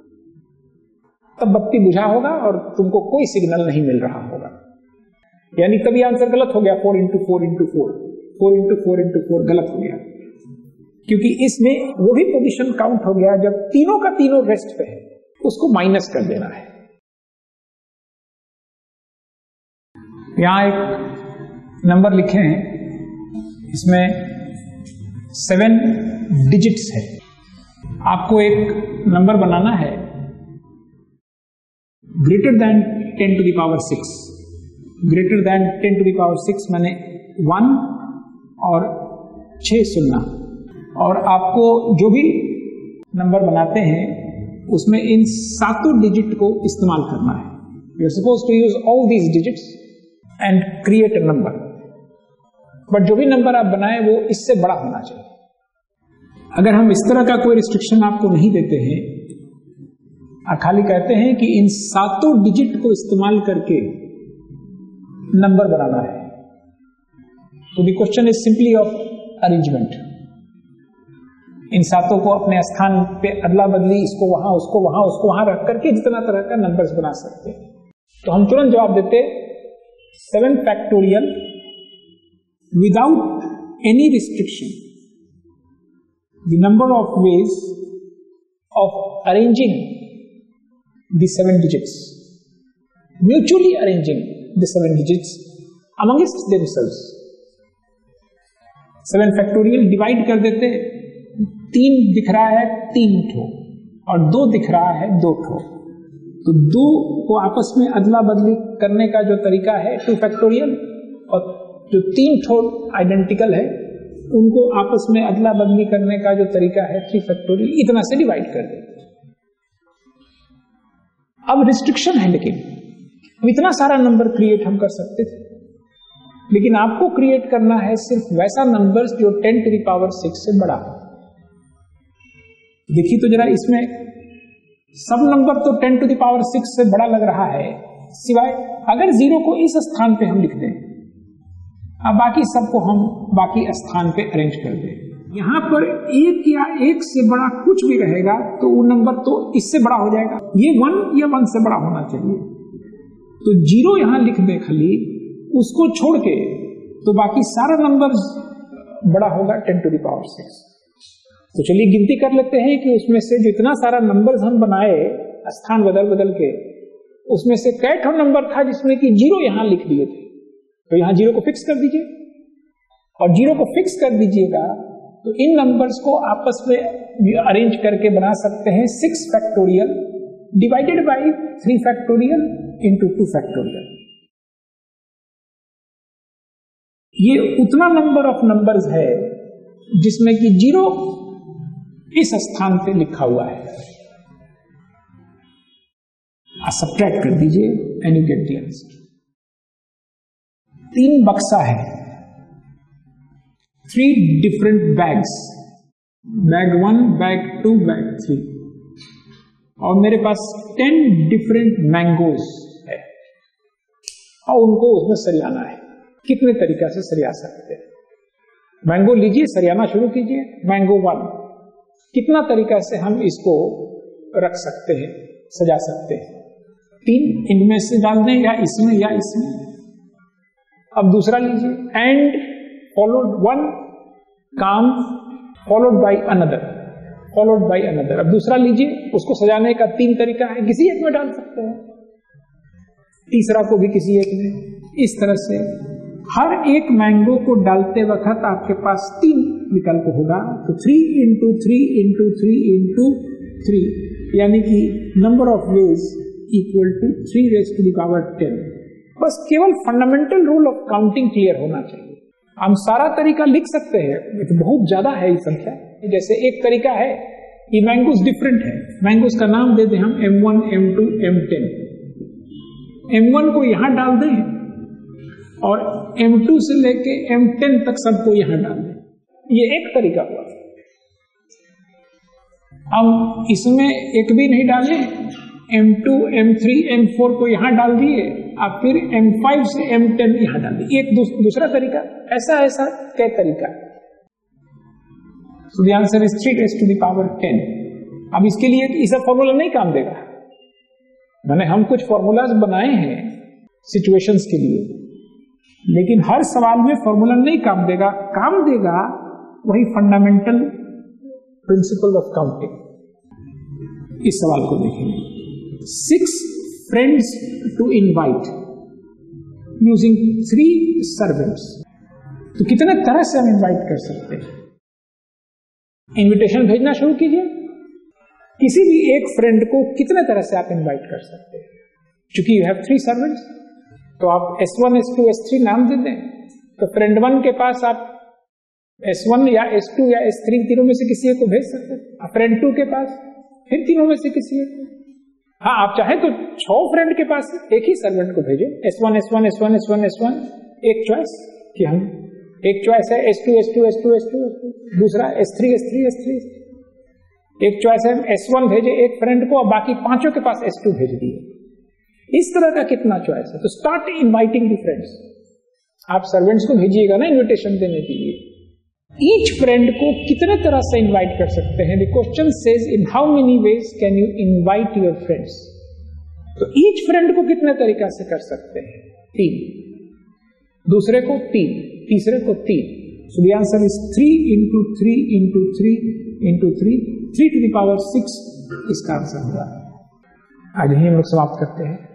तब बत्ती बुझा होगा और तुमको कोई सिग्नल नहीं मिल रहा होगा, यानी तभी आंसर गलत हो गया, four into four into four, four into four into four गलत हो गया, क्योंकि इसमें वही पोजीशन काउंट हो गया जब तीनों का तीनों रेस्ट पे है, उसको माइनस कर देना है। यहां एक नंबर लिखे हैं, इसमें सेवन डिजिट्स है। आपको एक नंबर बनाना है greater than ten to the power six, greater than ten to the power six माने वन और छह सुनना, और आपको जो भी नंबर बनाते हैं उसमें इन सातों डिजिट को इस्तेमाल करना है। You are suppose to use all these digits and create a number, but जो भी नंबर आप बनाए वो इससे बड़ा होना चाहिए। अगर हम इस तरह का कोई रिस्ट्रिक्शन आपको नहीं देते हैं, खाली कहते हैं कि इन सातों डिजिट को इस्तेमाल करके नंबर बनाना है, तो the question is simply of arrangement. इन सातों को अपने स्थान पे अदला बदली, इसको वहां उसको वहां उसको वहां रख करके जितना तरह का नंबर्स बना सकते हैं। तो हम तुरंत जवाब देते seven factorial without any restriction, the number of ways of arranging the seven digits, mutually arranging the seven digits amongst themselves. Seven factorial divide कर देते, तीन दिख रहा है तीन ठो और दो दिख रहा है दो ठो, तो दो को आपस में अदला बदली करने का जो तरीका है टू फैक्टोरियल, और जो तीन ठो आइडेंटिकल है उनको आपस में अदला बदली करने का जो तरीका है थ्री फैक्टोरियल, इतना से डिवाइड कर देते। अब रिस्ट्रिक्शन है, लेकिन इतना सारा नंबर क्रिएट हम कर सकते थे, लेकिन आपको क्रिएट करना है सिर्फ वैसा नंबर्स जो ten to the power six से बड़ा हो। देखिए तो जरा, इसमें सब नंबर तो ten to the power six से बड़ा लग रहा है, सिवाय अगर जीरो को इस स्थान पे हम लिख दें, अब बाकी सबको हम बाकी स्थान पे अरेंज कर दें। यहां पर एक या एक से बड़ा कुछ भी रहेगा तो वो नंबर तो इससे बड़ा हो जाएगा, ये वन या वन से बड़ा होना चाहिए। तो जीरो यहां लिख दें खाली, उसको छोड़ के तो बाकी सारा नंबर बड़ा होगा ten to the power six. तो चलिए गिनती कर लेते हैं कि उसमें से जितना सारा नंबर्स हम बनाए स्थान बदल बदल के, उसमें से कैठो नंबर था जिसमें कि जीरो यहां लिख दिए थे, तो यहां जीरो को फिक्स कर दीजिए, और जीरो को फिक्स कर दीजिएगा तो इन नंबर्स को आपस में अरेंज करके बना सकते हैं six factorial divided by three factorial into two factorial. ये उतना नंबर ऑफ नंबर्स है जिसमें कि जीरो इस स्थान पे लिखा हुआ है। सब्ट्रैक्ट कर दीजिए and you get the answer. तीन बक्सा है, three different bags, bag one, bag two, bag three, और मेरे पास टेन डिफरेंट मैंगोज है और उनको उसमें सरियाना है। कितने तरीका से सरिया सकते हैं? मैंगो लीजिए, सरियाना शुरू कीजिए। मैंगो वन, कितना तरीका से हम इसको रख सकते हैं, सजा सकते हैं? तीन, इनमें से डाल दें या इसमें या इसमें। अब दूसरा लीजिए, एंड फॉलोड वन काम followed by another, followed by another. अब दूसरा लीजिए, उसको सजाने का तीन तरीका है, किसी एक में डाल सकते हैं, तीसरा को भी किसी एक में। इस तरह से हर एक मैंगो को डालते वक्त आपके पास तीन विकल्प होगा, तो three into three into three into three, यानी कि number of ways equal to three raise to the power ten. बस केवल fundamental rule of counting clear होना चाहिए। हम सारा तरीका लिख सकते हैं, तो बहुत ज्यादा है ये संख्या। जैसे एक तरीका है कि मैंगोस डिफरेंट है, मैंगोस का नाम दे दें हम M one, M two, M ten. M one को यहां डाल दें और एम टू से लेके एम टेन तक सबको यहां डाल दें, ये एक तरीका हुआ। अब इसमें एक भी नहीं डाले, M two, M three, M four को यहां डाल दिए, अब फिर एम फाइव से एम टेन यहां डाल दिए, एक दूसरा तरीका। ऐसा ऐसा क्या तरीका? So the answer is three raise to the power ten. अब इसके लिए इस फॉर्मूला नहीं काम देगा, मैंने हम कुछ फॉर्मूलाज बनाए हैं सिचुएशंस के लिए, लेकिन हर सवाल में फॉर्मूला नहीं काम देगा। काम देगा वही फंडामेंटल प्रिंसिपल ऑफ काउंटिंग। इस सवाल को देखेंगे, six friends to invite using three servants. तो कितने तरह से हम इनवाइट कर सकते हैं? इनविटेशन भेजना शुरू कीजिए, किसी भी एक फ्रेंड को कितने तरह से आप इनवाइट कर सकते हैं। चूंकि यू हैव थ्री सर्वेंट्स, तो आप S one, S two, S three नाम दे दें। तो फ्रेंड वन के पास आप एस वन या एस टू या एस थ्री तीनों में से किसी एक को भेज सकते हैं। फ्रेंड टू के पास फिर तीनों में से किसी एक। हाँ, आप चाहे तो छह फ्रेंड के पास एक ही सर्वेंट को भेजें, S one, S one, S one, S one, S one, एक चॉइस कि हम एक चॉइस है S two, S two, S two, S two, दूसरा S three, S three, S three. एक चॉइस है एस वन भेजे एक फ्रेंड को और बाकी पांचों के पास एस टू भेज दिए। इस तरह का कितना चॉइस है? तो स्टार्ट इनवाइटिंग द फ्रेंड्स। आप सर्वेंट्स को भेजिएगा ना इनविटेशन देने के लिए। ईच फ्रेंड को कितने तरह से इनवाइट कर सकते हैं? The question says in how many ways can you invite your friends. तो ईच फ्रेंड को कितने तरीका से कर सकते हैं? तीन, दूसरे को तीन, तीसरे को तीन। So the answer is three into three into three into three, three to the power six इसका आंसर होगा। आज यही हम लोग समाप्त करते हैं।